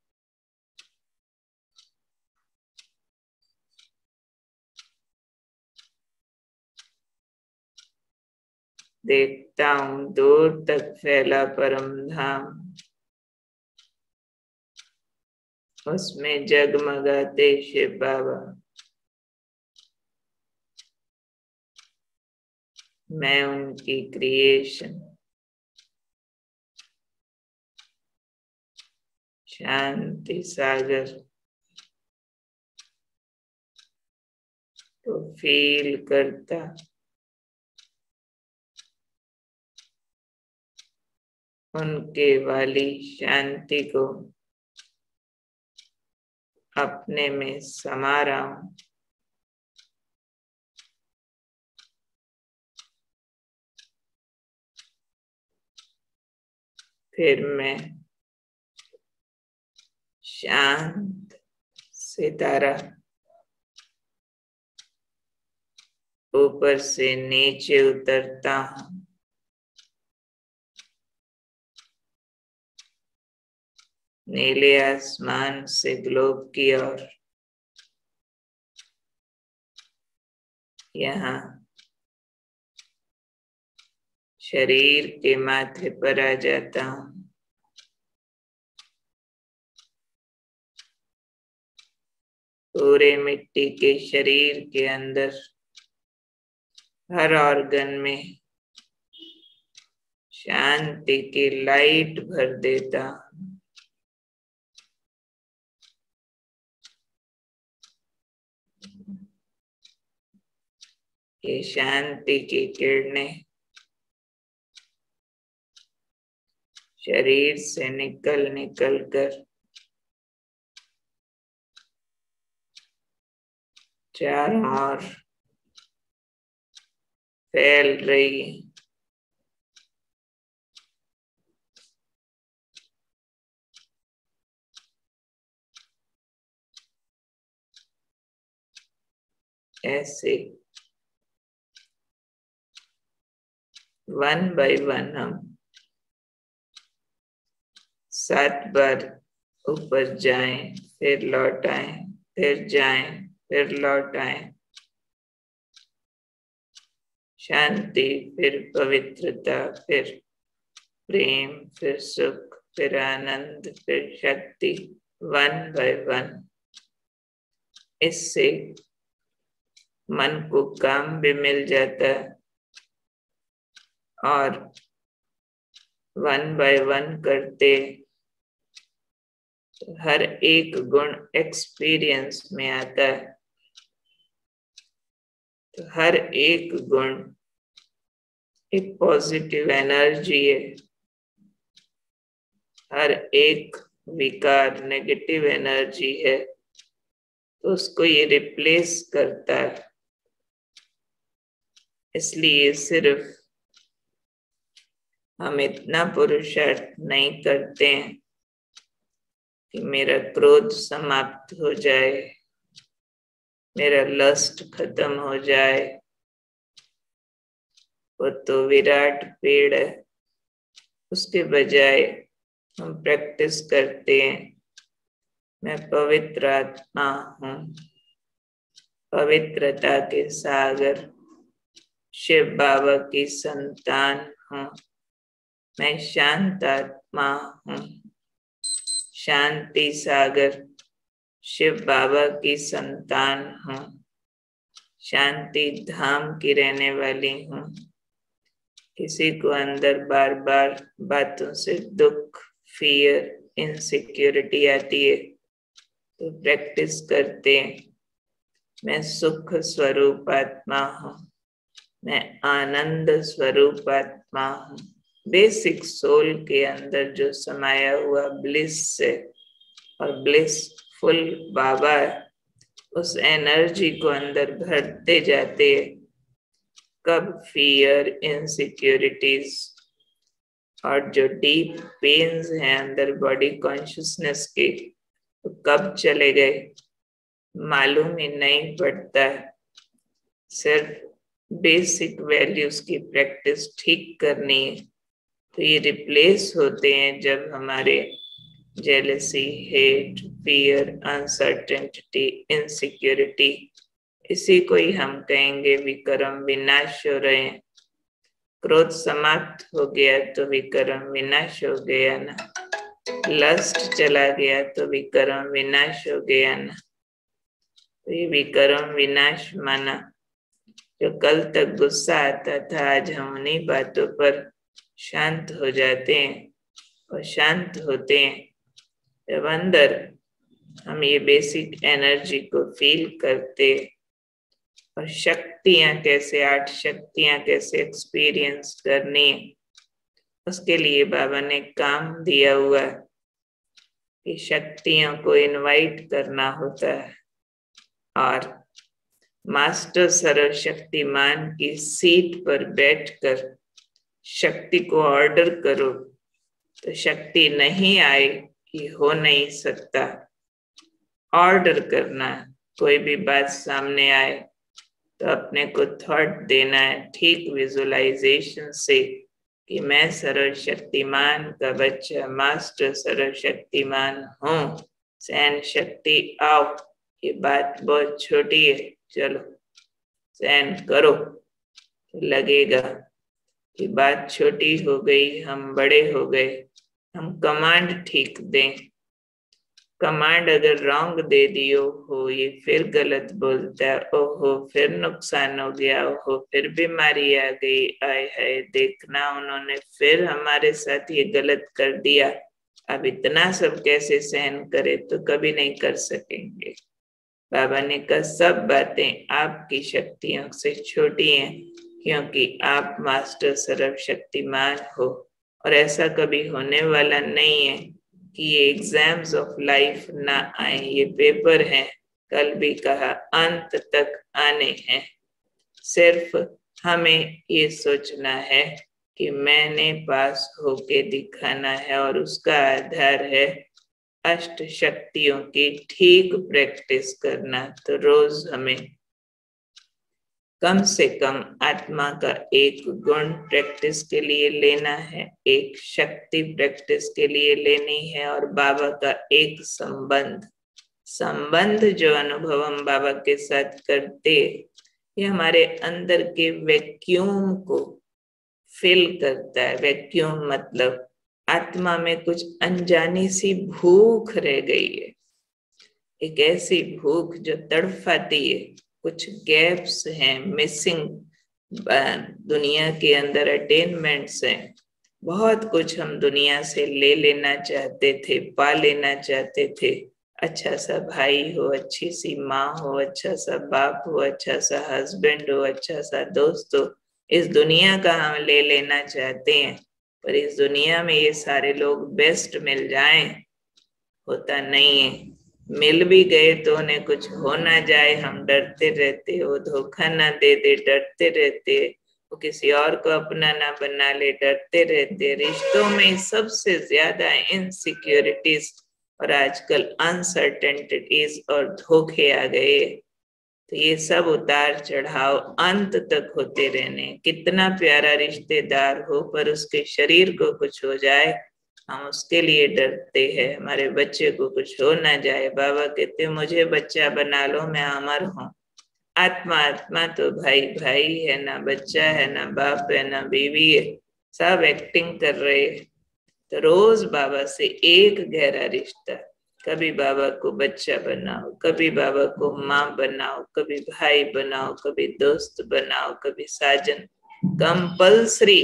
देखता हूँ दूर तक फैला परम धाम, उसमें जगमगाते शिव बाबा। मैं उनकी क्रिएशन, शांति सागर को फील करता, उनके वाली शांति को अपने में समा रहा हूं। फिर मैं शांत सितारा ऊपर से नीचे उतरता हूं, नीले आसमान से ग्लोब की ओर। यहाँ शरीर के माथे पर आ जाता हूं, पूरे मिट्टी के शरीर के अंदर हर ऑर्गन में शांति की लाइट भर देता हूं। ये शांति की किरणें शरीर से निकल निकल कर चारों ओर फैल रही है। ऐसे वन बाय वन हम सात बार ऊपर जाएं, फिर लौट आए, फिर जाएं, फिर लौट आए। शांति, फिर पवित्रता, फिर प्रेम, फिर सुख, फिर आनंद, फिर शक्ति, वन बाय वन। इससे मन को काम भी मिल जाता है और वन बाय वन करते हर एक गुण एक्सपीरियंस में आता है। तो हर एक गुण एक पॉजिटिव एनर्जी है, हर एक विकार नेगेटिव एनर्जी है, तो उसको ये रिप्लेस करता है। इसलिए सिर्फ हम इतना पुरुषार्थ नहीं करते हैं कि मेरा क्रोध समाप्त हो जाए, मेरा लस्ट खत्म हो जाए। वो तो विराट पेड़ है। उसके बजाय हम प्रैक्टिस करते हैं, मैं पवित्र आत्मा हूँ, पवित्रता के सागर शिव बाबा की संतान हूँ, मैं शांत आत्मा हूँ, शांति सागर शिव बाबा की संतान हूँ, शांति धाम की रहने वाली हूँ। किसी को अंदर बार बार बातों से दुख, फियर, इनसिक्योरिटी आती है तो प्रैक्टिस करते हैं, मैं सुख स्वरूप आत्मा हूँ, मैं आनंद स्वरूप आत्मा हूँ। बेसिक सोल के अंदर जो समाया हुआ ब्लिस से और ब्लिस फुल बाबा है, उस एनर्जी को अंदर भरते जाते हैं। कब फियर, इनसिक्योरिटीज और जो डीप पेन्स हैं अंदर बॉडी कॉन्शियसनेस के, तो कब चले गए मालूम ही नहीं पड़ता। सिर्फ बेसिक वैल्यूज की प्रैक्टिस ठीक करनी है तो ये रिप्लेस होते हैं जब हमारे jealousy, hate, fear, uncertainty, insecurity, इसी को ही हम कहेंगे विक्रम विनाश हो रहे हैं। क्रोध समाप्त हो गया तो विक्रम विनाश हो गया ना, लस्ट चला गया तो विक्रम विनाश हो गया ना। तो ये विक्रम विनाश माना। जो कल तक गुस्सा आता था, आज हम उन्हीं बातों पर शांत हो जाते हैं और शांत होते हैं जब अंदर हम ये बेसिक एनर्जी को फील करते। और शक्तियां कैसे, आठ शक्तियां कैसे एक्सपीरियंस करनी है, उसके लिए बाबा ने काम दिया हुआ है कि शक्तियों को इनवाइट करना होता है और मास्टर सर्वशक्तिमान की सीट पर बैठकर शक्ति को ऑर्डर करो तो शक्ति नहीं आए, ये हो नहीं सकता। ऑर्डर करना, कोई भी बात सामने आए तो अपने को थॉट देना है ठीक विजुअलाइजेशन से कि मैं सर्वशक्तिमान का बच्चा, मास्टर सर्वशक्तिमान हूँ, सहन शक्ति आओ। ये बात बहुत छोटी है, चलो सहन करो, लगेगा कि बात छोटी हो गई, हम बड़े हो गए। हम कमांड ठीक दें, कमांड अगर रॉन्ग दे दियो हो, ये फिर गलत बोलता है, ओहो फिर नुकसान हो गया, ओहो फिर बीमारी आ गई, आए है देखना उन्होंने फिर हमारे साथ ये गलत कर दिया। अब इतना सब कैसे सहन करे, तो कभी नहीं कर सकेंगे। बाबा ने कहा सब बातें आपकी शक्तियों से छोटी हैं, क्योंकि आप मास्टर सर्वशक्तिमान हो और ऐसा कभी होने वाला नहीं है कि ये एग्जाम्स ऑफ लाइफ ना आए। ये पेपर हैं, कल भी कहा अंत तक आने हैं। सिर्फ हमें ये सोचना है कि मैंने पास होके दिखाना है, और उसका आधार है अष्ट शक्तियों की ठीक प्रैक्टिस करना। तो रोज हमें कम से कम आत्मा का एक गुण प्रैक्टिस के लिए लेना है, एक शक्ति प्रैक्टिस के लिए लेनी है, और बाबा का एक संबंध संबंध जो अनुभव हम बाबा के साथ करते, ये हमारे अंदर के वैक्यूम को फिल करता है। वैक्यूम मतलब आत्मा में कुछ अनजानी सी भूख रह गई है, एक ऐसी भूख जो तड़फाती है। कुछ गैप्स हैं, मिसिंग दुनिया के अंदर अटेनमेंट्स हैं। बहुत कुछ हम दुनिया से ले लेना चाहते थे, पा लेना चाहते थे। अच्छा सा भाई हो, अच्छी सी माँ हो, अच्छा सा बाप हो, अच्छा सा हस्बैंड हो, अच्छा सा दोस्त हो। इस दुनिया का हम ले लेना चाहते हैं, पर इस दुनिया में ये सारे लोग बेस्ट मिल जाएं, होता नहीं है। मिल भी गए तो उन्हें कुछ हो ना जाए, हम डरते रहते, वो धोखा ना दे दे डरते रहते, वो किसी और को अपना ना बना ले डरते रहते। रिश्तों में सबसे ज्यादा इनसिक्योरिटीज और आजकल अनसर्टेनिटीज और धोखे आ गए। तो ये सब उतार चढ़ाव अंत तक होते रहने। कितना प्यारा रिश्तेदार हो, पर उसके शरीर को कुछ हो जाए, हम उसके लिए डरते हैं। हमारे बच्चे को कुछ हो ना जाए, बाबा कहते मुझे बच्चा बना लो, मैं अमर हूँ। आत्मा आत्मा तो भाई भाई है, ना बच्चा है, ना बाप है, ना बीवी है, सब एक्टिंग कर रहे हैं। तो रोज बाबा से एक गहरा रिश्ता, कभी बाबा को बच्चा बनाओ, कभी बाबा को माँ बनाओ, कभी भाई बनाओ, कभी दोस्त बनाओ, कभी साजन। कंपल्सरी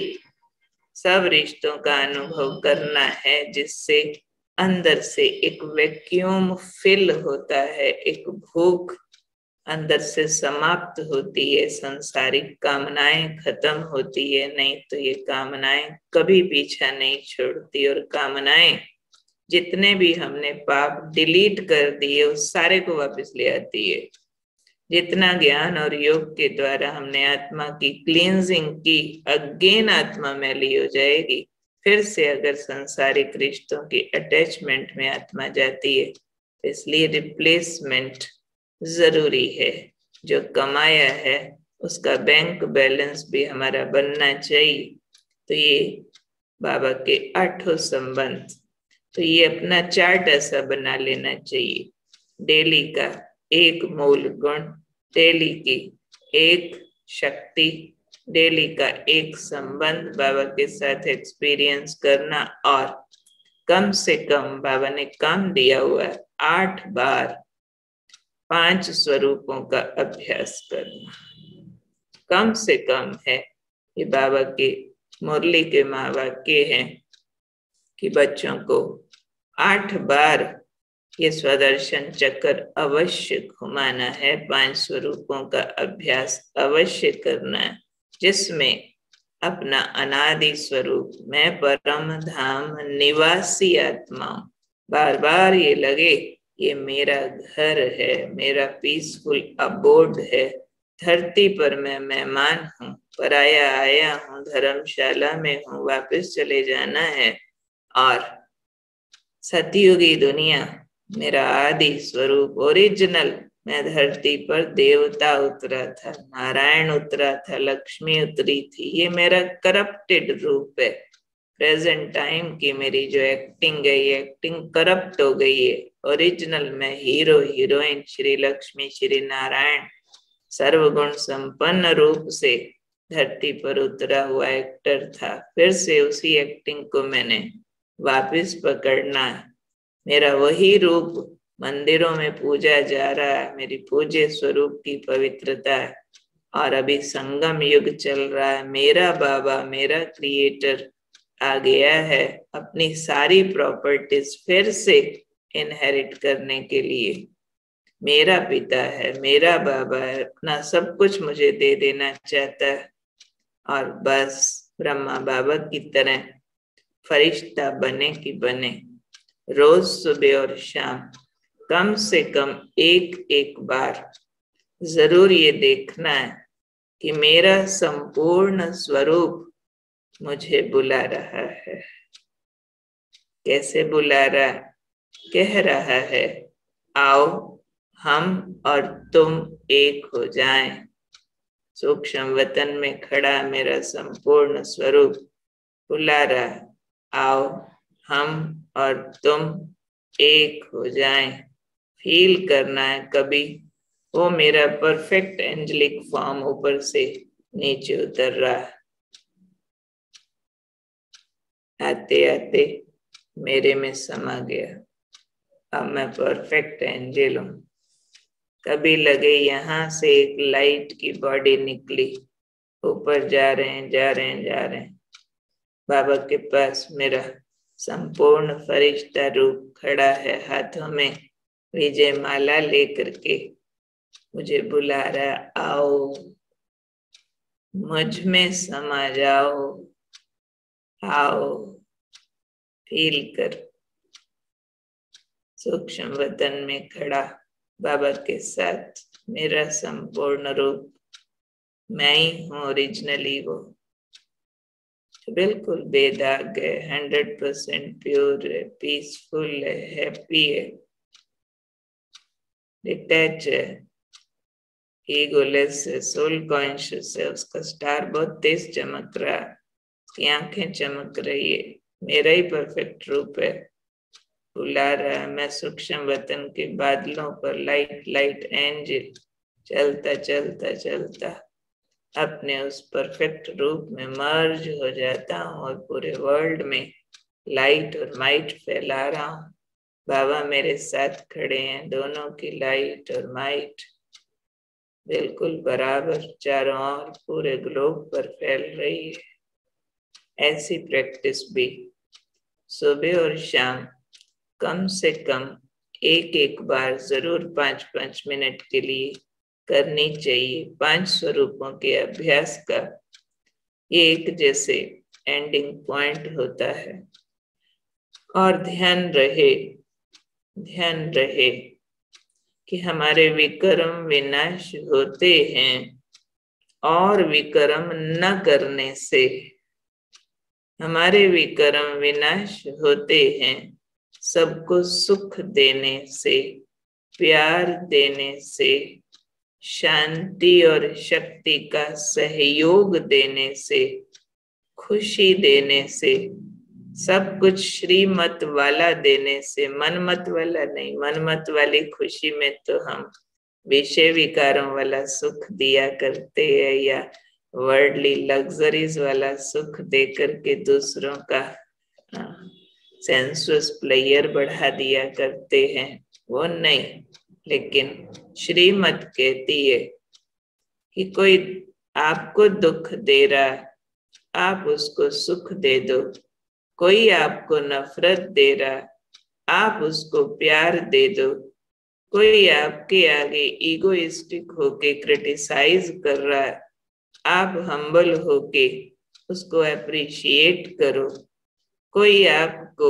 सब रिश्तों का अनुभव करना है, जिससे अंदर से एक वैक्यूम फिल होता है, एक भूख अंदर से समाप्त होती है, संसारिक कामनाएं खत्म होती है। नहीं तो ये कामनाएं कभी पीछा नहीं छोड़ती, और कामनाएं जितने भी हमने पाप डिलीट कर दिए उस सारे को वापस ले आती है। जितना ज्ञान और योग के द्वारा हमने आत्मा की क्लींजिंग की, अगेन आत्मा मैली हो जाएगी। फिर से अगर संसारिक रिश्तों की अटैचमेंट में आत्मा जाती है, तो इसलिए रिप्लेसमेंट जरूरी है। जो कमाया है उसका बैंक बैलेंस भी हमारा बनना चाहिए। तो ये बाबा के आठों संबंध, तो ये अपना चार्ट ऐसा बना लेना चाहिए। डेली का एक मूल गुण, डेली की एक शक्ति, डेली का एक संबंध बाबा के साथ एक्सपीरियंस करना, और कम से कम बाबा ने काम दिया हुआ है आठ बार पांच स्वरूपों का अभ्यास करना। कम से कम है, ये बाबा के मुरली के महावाक्य हैं कि बच्चों को आठ बार ये स्वदर्शन चक्र अवश्य घुमाना है, पांच स्वरूपों का अभ्यास अवश्य करना है, जिसमें अपना अनादि स्वरूप मैं परम धाम निवासी आत्मा, बार बार ये लगे ये मेरा घर है, मेरा पीसफुल अबोर्ड है। धरती पर मैं मेहमान हूँ, पराया आया हूँ, धर्मशाला में हूँ, वापस चले जाना है। और सतयुगी दुनिया मेरा आदि स्वरूप ओरिजिनल, मैं धरती पर देवता उतरा था, नारायण उतरा था, लक्ष्मी उतरी थी, ये मेरा करप्टेड रूप है। प्रेजेंट टाइम की मेरी जो एक्टिंग है, ये एक्टिंग करप्ट हो गई है। ओरिजिनल मैं हीरो हीरोइन श्री लक्ष्मी श्री नारायण सर्वगुण संपन्न रूप से धरती पर उतरा हुआ एक्टर था। फिर से उसी एक्टिंग को मैंने वापस पकड़ना है। मेरा वही रूप मंदिरों में पूजा जा रहा है, मेरी पूज्य स्वरूप की पवित्रता है। और अभी संगम युग चल रहा है, मेरा बाबा मेरा क्रिएटर आ गया है अपनी सारी प्रॉपर्टीज फिर से इनहेरिट करने के लिए। मेरा पिता है, मेरा बाबा है, अपना सब कुछ मुझे दे देना चाहता है और बस ब्रह्मा बाबा की तरह फरिश्ता बने कि बने, रोज सुबह और शाम कम से कम एक एक बार जरूर ये देखना है कि मेरा संपूर्ण स्वरूप मुझे बुला रहा है। कैसे बुला रहा? कह रहा है, आओ हम और तुम एक हो जाएं। सूक्ष्म वतन में खड़ा मेरा संपूर्ण स्वरूप बुला रहा, आओ हम और तुम एक हो जाएं। फील करना है कभी वो मेरा परफेक्ट एंजेलिक फॉर्म ऊपर से नीचे उतर रहा है। आते आते मेरे में समा गया, अब मैं परफेक्ट एंजल हूं। कभी लगे यहाँ से एक लाइट की बॉडी निकली, ऊपर जा रहे हैं जा रहे हैं जा रहे हैं। बाबा के पास मेरा संपूर्ण फरिश्ता रूप खड़ा है, हाथों में विजय माला लेकर के मुझे बुला रहा, आओ मुझ में समा जाओ, आओ फील कर। सूक्ष्म वतन में खड़ा बाबा के साथ मेरा संपूर्ण रूप, मैं ही हूँ ओरिजिनली वो, बिल्कुल बेदाग है, हंड्रेड परसेंट प्योर है, पीसफुल है, हैप्पी है, डिटैच है, ईगोलेस है, सोल कॉन्शियस है। उसका स्टार बहुत तेज चमक रहा है, उसकी आंखें चमक रही है, मेरा ही परफेक्ट रूप है, बुला रहा है। मैं सूक्ष्म वतन के बादलों पर लाइट लाइट एंजल चलता चलता चलता अपने उस परफेक्ट रूप में मर्ज हो जाता हूँ और पूरे वर्ल्ड में लाइट और माइट फैला रहा हूँ। बाबा मेरे साथ खड़े हैं, दोनों की लाइट और माइट बिल्कुल बराबर चारों ओर पूरे ग्लोब पर फैल रही है। ऐसी प्रैक्टिस भी सुबह और शाम कम से कम एक एक बार जरूर पांच पांच मिनट के लिए करनी चाहिए। पांच स्वरूपों के अभ्यास का ये एक जैसे एंडिंग पॉइंट होता है। और ध्यान रहे ध्यान रहे कि हमारे विकर्म विनाश होते हैं और विकर्म न करने से। हमारे विकर्म विनाश होते हैं सबको सुख देने से, प्यार देने से, शांति और शक्ति का सहयोग देने से, खुशी देने से, सब कुछ श्रीमत वाला देने से, मनमत वाला नहीं। मनमत वाली खुशी में तो हम विषय विकारों वाला सुख दिया करते हैं या वर्ल्डली लग्जरीज वाला सुख दे करके दूसरों का सेंसुअस प्लेयर बढ़ा दिया करते हैं, वो नहीं। लेकिन श्रीमत कहती है कि कोई आपको दुख दे रहा, आप उसको सुख दे दो। कोई आपको नफरत दे रहा, आप उसको प्यार दे दो। कोई आपके आगे ईगोइस्टिक होके क्रिटिसाइज कर रहा है, आप हम्बल होके उसको अप्रिशिएट करो। कोई आपको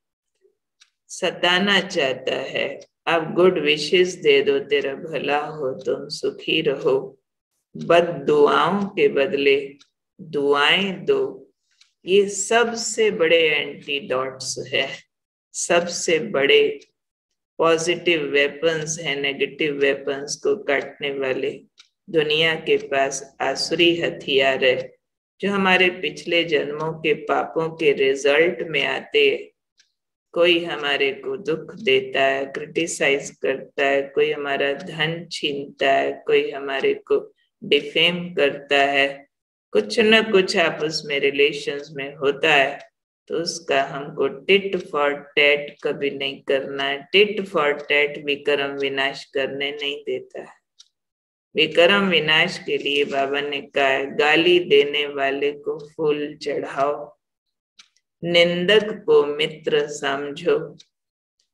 सताना चाहता है, आप गुड विशेस दे दो, तेरा भला हो, तुम सुखी रहो। बद दुआओं के बदले दुआएं दो। ये सबसे बड़े एंटीडोट्स है, सबसे बड़े पॉजिटिव वेपन्स है नेगेटिव वेपन्स को काटने वाले। दुनिया के पास आसुरी हथियार है जो हमारे पिछले जन्मों के पापों के रिजल्ट में आते हैं। कोई हमारे को दुख देता है, क्रिटिसाइज करता है, कोई हमारा धन छीनता है, कोई हमारे को डिफेम करता है, कुछ न कुछ आपस में रिलेशंस में होता है, तो उसका हमको टिट फॉर टैट कभी नहीं करना है। टिट फॉर टैट विकर्म विनाश करने नहीं देता है। विकर्म विनाश के लिए बाबा ने कहा है, गाली देने वाले को फूल चढ़ाओ, निंदक को मित्र समझो,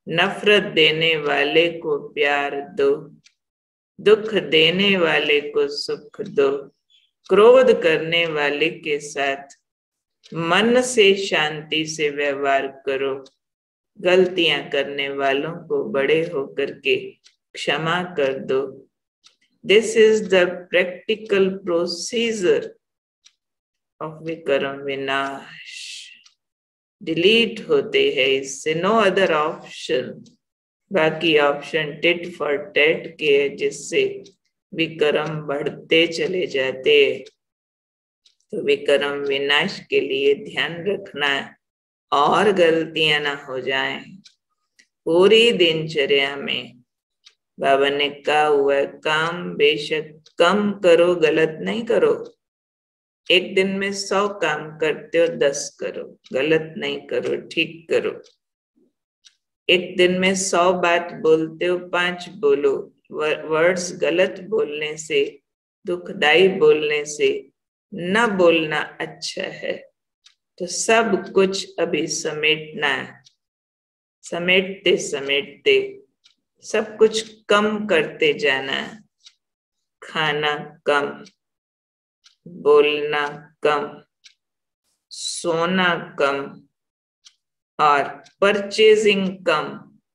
नफरत देने वाले को प्यार दो, दुख देने वाले को सुख दो, क्रोध करने वाले के साथ मन से शांति से व्यवहार करो, गलतियां करने वालों को बड़े होकर के क्षमा कर दो। This is the practical procedure of विक्रम विनाश। डिलीट होते हैं इससे, नो अदर ऑप्शन। बाकी ऑप्शन टिट फॉर टैट के है, जिससे विक्रम बढ़ते चले जाते हैं। तो विक्रम विनाश के लिए ध्यान रखना और गलतियां ना हो जाएं। पूरी दिनचर्या में बाबा ने कहा हुआ है, काम बेशक कम करो, गलत नहीं करो। एक दिन में सौ काम करते हो, दस करो, गलत नहीं करो, ठीक करो। एक दिन में सौ बात बोलते हो, पांच बोलो। वर्ड्स गलत बोलने से, दुखदाई बोलने से न बोलना अच्छा है। तो सब कुछ अभी समेटना है, समेटते समेटते सब कुछ कम करते जाना है। खाना कम, बोलना कम, सोना कम और परचेजिंग कम,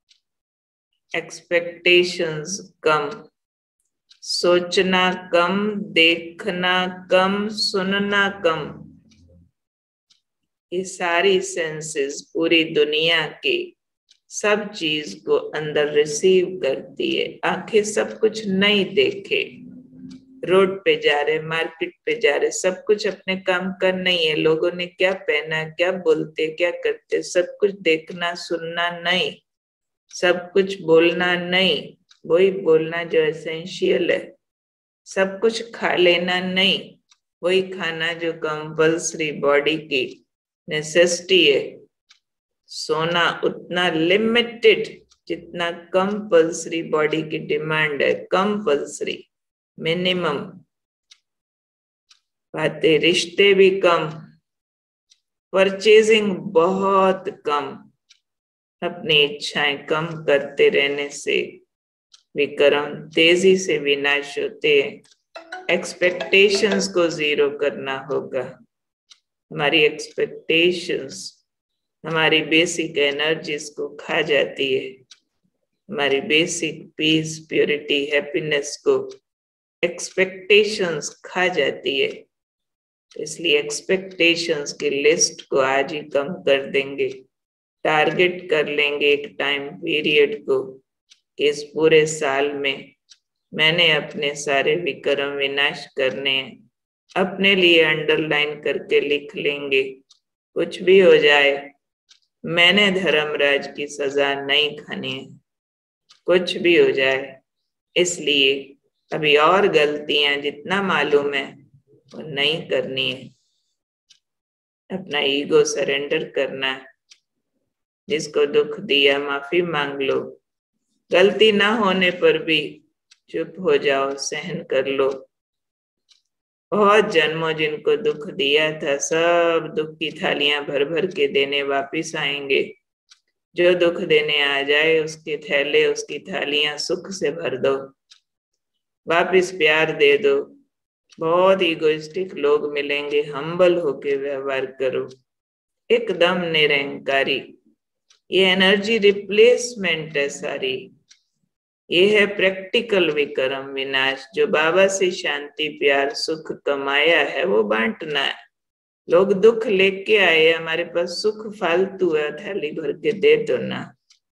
एक्सपेक्टेशंस कम, सोचना कम, देखना कम, सुनना कम। ये सारी सेंसेस पूरी दुनिया के सब चीज को अंदर रिसीव करती है। आंखें सब कुछ नहीं देखे, रोड पे जा रहे, मार्केट पे जा रहे, सब कुछ अपने काम का नहीं है। लोगों ने क्या पहना, क्या बोलते, क्या करते, सब कुछ देखना सुनना नहीं, सब कुछ बोलना नहीं, वही बोलना जो एसेंशियल है। सब कुछ खा लेना नहीं, वही खाना जो कंपल्सरी बॉडी की नेसेसिटी है। सोना उतना लिमिटेड जितना कंपल्सरी बॉडी की डिमांड है, कंपल्सरी मिनिमम। बातें, रिश्ते भी कम, परचेजिंग बहुत कम। अपनी इच्छाएं कम करते रहने से विक्रम तेजी से विनाश होते हैं। एक्सपेक्टेशंस को जीरो करना होगा। हमारी एक्सपेक्टेशंस हमारी बेसिक एनर्जीज को खा जाती है, हमारी बेसिक पीस, प्योरिटी, हैप्पीनेस को एक्सपेक्टेशंस खा जाती है। इसलिए एक्सपेक्टेशंस की लिस्ट को आज ही कम कर देंगे। टारगेट कर लेंगे एक टाइम पीरियड को, इस पूरे साल में मैंने अपने सारे विक्रम विनाश करने हैं। अपने लिए अंडरलाइन करके लिख लेंगे, कुछ भी हो जाए मैंने धर्मराज की सजा नहीं खानी है, कुछ भी हो जाए। इसलिए अभी और गलतियां जितना मालूम है वो नहीं करनी है। अपना ईगो सरेंडर करना है। जिसको दुख दिया माफी मांग लो, गलती ना होने पर भी चुप हो जाओ, सहन कर लो। बहुत जन्मों जिनको दुख दिया था, सब दुख की थालियां भर भर के देने वापिस आएंगे। जो दुख देने आ जाए उसके थैले, उसकी थालियां सुख से भर दो, वापिस प्यार दे दो। बहुत इगोइस्टिक लोग मिलेंगे, हम्बल होके व्यवहार करो, एकदम निरंकारी। ये एनर्जी रिप्लेसमेंट है सारी। ये है प्रैक्टिकल विक्रम विनाश। जो बाबा से शांति, प्यार, सुख कमाया है वो बांटना है। लोग दुख लेके आए, हमारे पास सुख फालतू है, थैली भर के दे दो ना।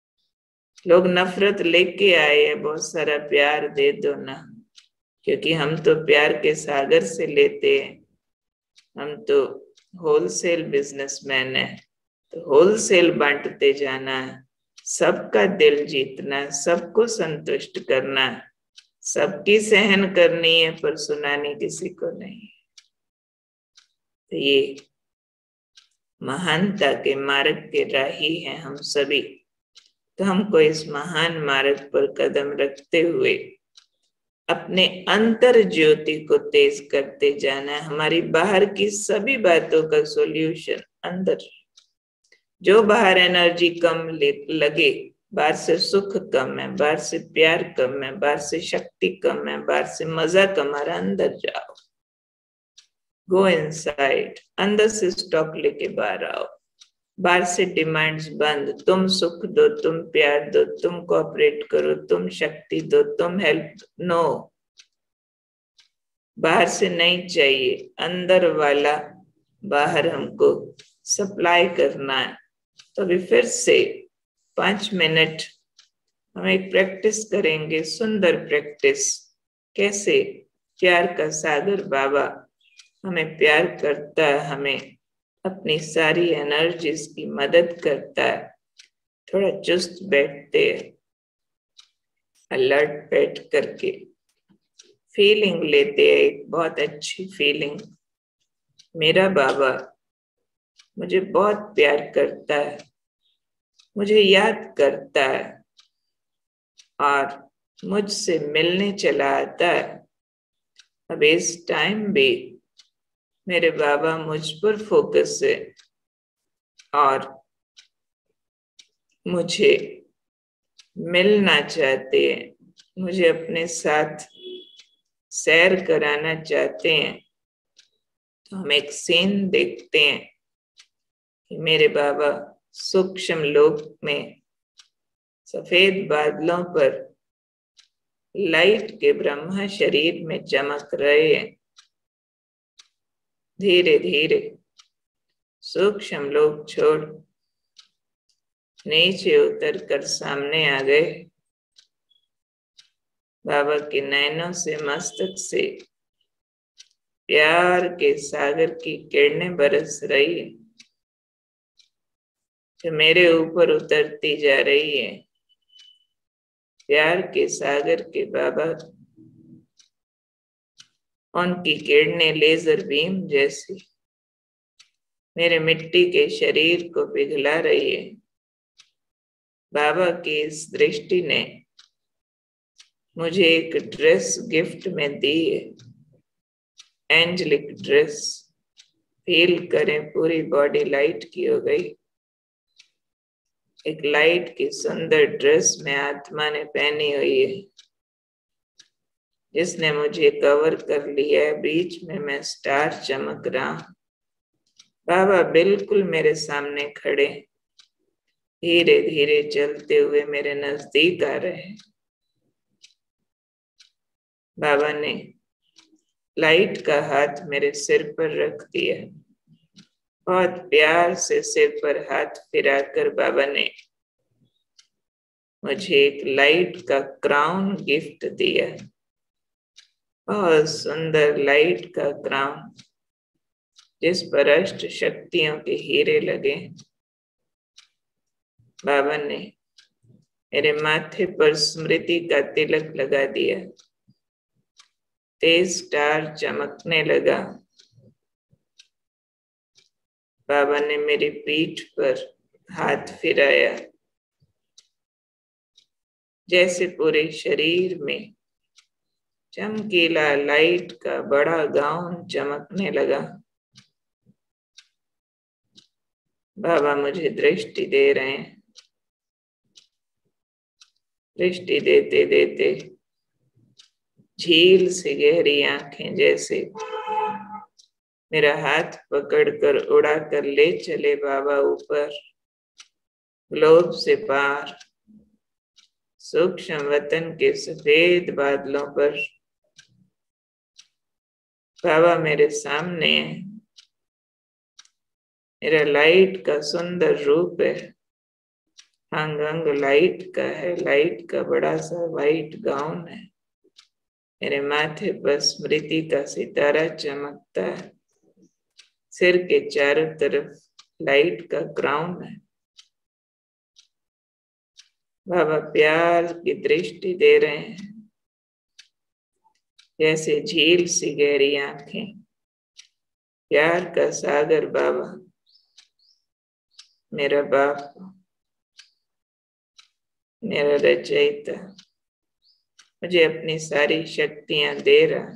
लोग नफरत लेके आए हैं, बहुत सारा प्यार दे दो ना। क्योंकि हम तो प्यार के सागर से लेते हैं, हम तो होलसेल बिजनेसमैन है, तो होलसेल बांटते जाना है। सबका दिल जीतना, सबको संतुष्ट करना, सबकी सहन करनी है, पर सुनानी किसी को नहीं। तो ये महानता के मार्ग के राही हैं हम सभी। तो हमको इस महान मार्ग पर कदम रखते हुए अपने अंतर ज्योति को तेज करते जाना है। हमारी बाहर की सभी बातों का सॉल्यूशन अंदर। जो बाहर एनर्जी कम लगे बाहर से सुख कम है, बाहर से प्यार कम है, बाहर से शक्ति कम है, बाहर से मजा कम आ रहा, अंदर जाओ, गो इनसाइड, अंदर से स्टॉक लेके बाहर आओ। बाहर से डिमांड्स बंद, तुम सुख दो, तुम प्यार दो, तुम कोऑपरेट करो, तुम शक्ति दो, तुम हेल्प, नो, बाहर से नहीं चाहिए, अंदर वाला बाहर हमको सप्लाई करना है। तो अभी फिर से पांच मिनट हम एक प्रैक्टिस करेंगे, सुंदर प्रैक्टिस। कैसे? प्यार का सागर बाबा हमें प्यार करता है, हमें अपनी सारी एनर्जीज की मदद करता है। थोड़ा चुस्त बैठते हैं, अलर्ट बैठ करके फीलिंग लेते हैं, एक बहुत अच्छी फीलिंग। मेरा बाबा मुझे बहुत प्यार करता है, मुझे याद करता है और मुझसे मिलने चला आता है। अब इस टाइम भी मेरे बाबा मुझ पर फोकस है और मुझे मिलना चाहते हैं, मुझे अपने साथ सैर कराना चाहते हैं। तो हम एक सीन देखते हैं कि मेरे बाबा सूक्ष्म लोक में सफेद बादलों पर लाइट के ब्रह्मा शरीर में चमक रहे हैं। धीरे धीरे सूक्ष्म लोक छोड़ नीचे उतर कर सामने आ गए। बाबा के नैनों से, मस्तक से प्यार के सागर की किरणें बरस रही है, जो मेरे ऊपर उतरती जा रही है। प्यार के सागर के बाबा, उनकी किरणें लेजर बीम जैसी मेरे मिट्टी के शरीर को पिघला रही है। बाबा की इस दृष्टि ने मुझे एक ड्रेस गिफ्ट में दी है, एंजेलिक ड्रेस। फील करें, पूरी बॉडी लाइट की हो गई। एक लाइट की सुंदर ड्रेस में आत्मा ने पहनी हुई है, जिसने मुझे कवर कर लिया है। बीच में मैं स्टार चमक रहा हूं। बाबा बिल्कुल मेरे सामने खड़े, धीरे धीरे चलते हुए मेरे नजदीक आ रहे हैं। बाबा ने लाइट का हाथ मेरे सिर पर रख दिया। बहुत प्यार से सिर पर हाथ फिराकर बाबा ने मुझे एक लाइट का क्राउन गिफ्ट दिया। बहुत सुंदर लाइट का क्राउन, जिस पर अष्ट शक्तियों के हीरे लगे। बाबा ने मेरे माथे पर स्मृति का तिलक लगा दिया। तेज स्टार चमकने लगा। बाबा ने मेरी पीठ पर हाथ फिराया, जैसे पूरे शरीर में चमकीला लाइट का बड़ा गाउन चमकने लगा। बाबा मुझे दृष्टि दे रहे हैं। दृष्टि देते देते झील से गहरी आंखें जैसे मेरा हाथ पकड़कर उड़ा कर ले चले बाबा ऊपर, ग्लोब से पार, सूक्ष्म वतन के सफेद बादलों पर। बाबा मेरे सामने है। मेरा लाइट का सुंदर रूप है, अंग अंग लाइट का है। लाइट का बड़ा सा वाइट गाउन है। मेरे माथे पर स्मृति का सितारा चमकता है। सिर के चारों तरफ लाइट का क्राउन है। बाबा प्यार की दृष्टि दे रहे हैं, जैसे झील सी गहरी आंखें। प्यार का सागर बाबा, मेरा बाप, मेरा रचयिता, मुझे अपनी सारी शक्तियां दे रहा।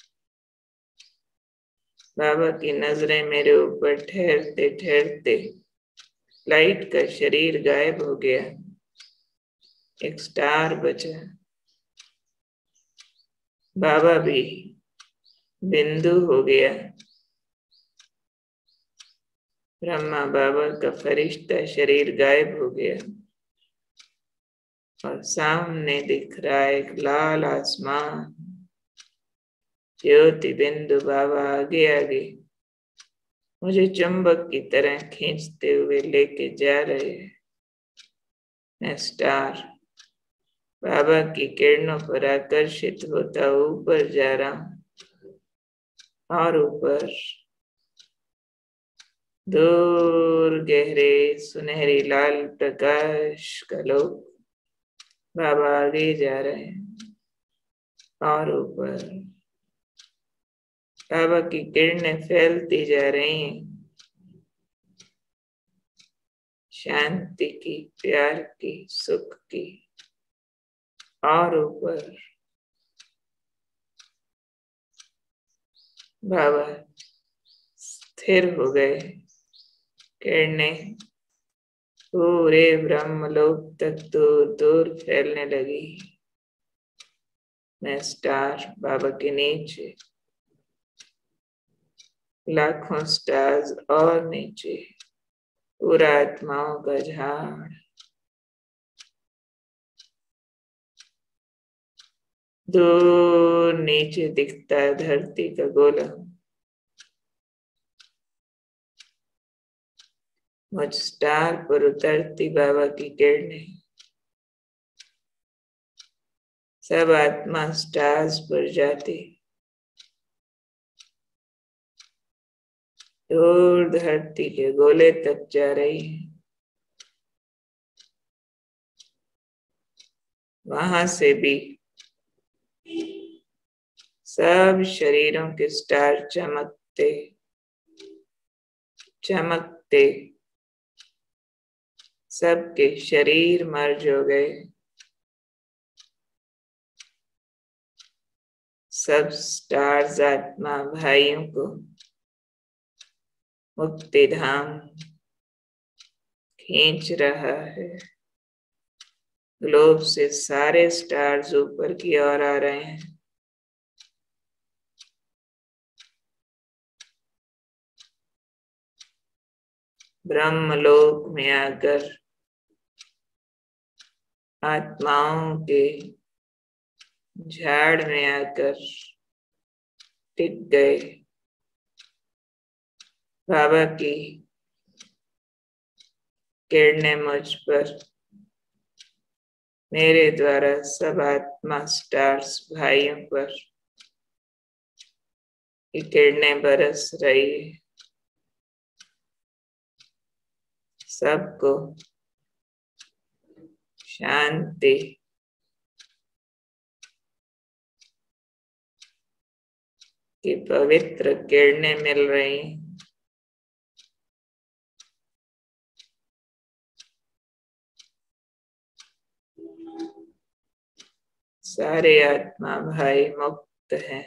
बाबा की नजरें मेरे ऊपर ठहरते ठहरते लाइट का शरीर गायब हो गया। एक स्टार बचा। बाबा भी बिंदु हो गया। ब्रह्मा बाबा का फरिश्ता शरीर गायब हो गया और सामने दिख रहा है एक लाल आसमान। ज्योति बिंदु बाबा आगे आगे मुझे चुंबक की तरह खींचते हुए लेके जा रहे हैं। मैं स्टार बाबा की किरणों पर आकर्षित होता ऊपर जा रहा हूं और ऊपर दूर गहरे सुनहरी लाल प्रकाश का लोक। बाबा आगे जा रहे हैं और ऊपर बाबा की किरणें फैलती जा रही हैं। शांति की, प्यार की, सुख की। और ऊपर बाबा स्थिर हो गए। किरणें पूरे ब्रह्मलोक तक दूर दूर फैलने लगी। मैं स्टार बाबा के नीचे, लाखों स्टार्स और नीचे पूरा आत्माओं का झाड़। दूर नीचे दिखता है धरती का गोला। मुझ स्टार पर उतरती बाबा की किरणें। सब आत्मा स्टार्स पर जाती, दूर धरती के गोले तक जा रही है। वहां से भी सब शरीरों के स्टार चमकते चमकते सबके शरीर मर्ज हो गए। सब स्टार्स आत्मा भाइयों को मुक्ति धाम खींच रहा है। ग्लोब से सारे स्टार्स ऊपर की ओर आ रहे हैं। ब्रह्मलोक में आकर आत्माओं के झाड़ में आकर टिक गए। बाबा की किरणें मुझ पर, मेरे द्वारा सब आत्मा स्टार्स भाइयों पर ये किरणें बरस रही है। सबको शांति की पवित्र किरणें मिल रही हैं। सारे आत्मा भाई मुक्त हैं।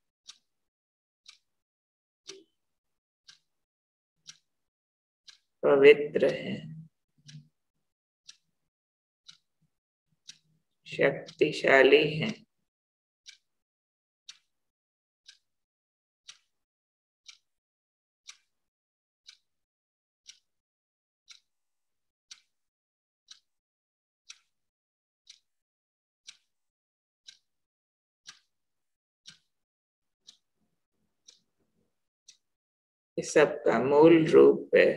पवित्र हैं, शक्तिशाली हैं। ये सबका मूल रूप है।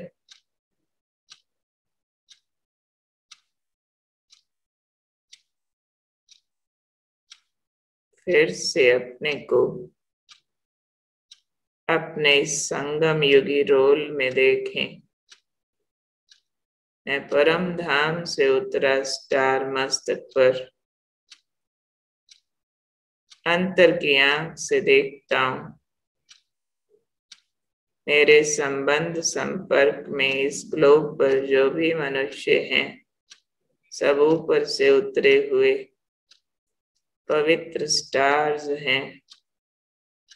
फिर से अपने को अपने इस संगम युगी रोल में देखें। मैं परम धाम से उतरा स्टार मस्तक पर अंतर की आंख से देखता हूं। मेरे संबंध संपर्क में इस ग्लोब पर जो भी मनुष्य हैं, सब ऊपर से उतरे हुए पवित्र स्टार्स हैं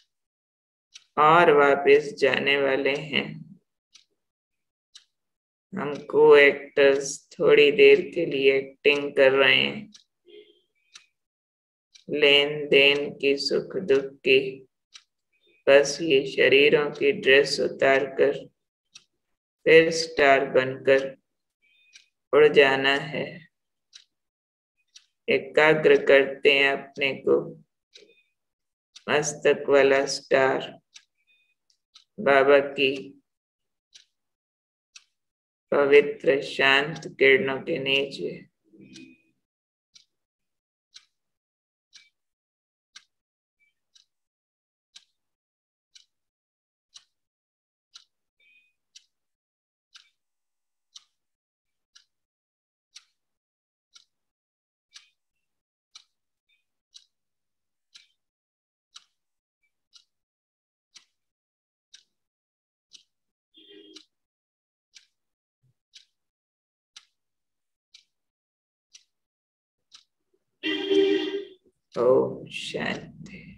और वापस जाने वाले हैं। हम को एक्टर्स थोड़ी देर के लिए एक्टिंग कर रहे हैं, लेन देन की, सुख दुख की, बस ये शरीरों की ड्रेस उतार कर फिर स्टार बनकर उड़ जाना है। एकाग्र करते हैं अपने को, मस्तक वाला स्टार बाबा की पवित्र शांत किरणों के नीचे। ओम शांति।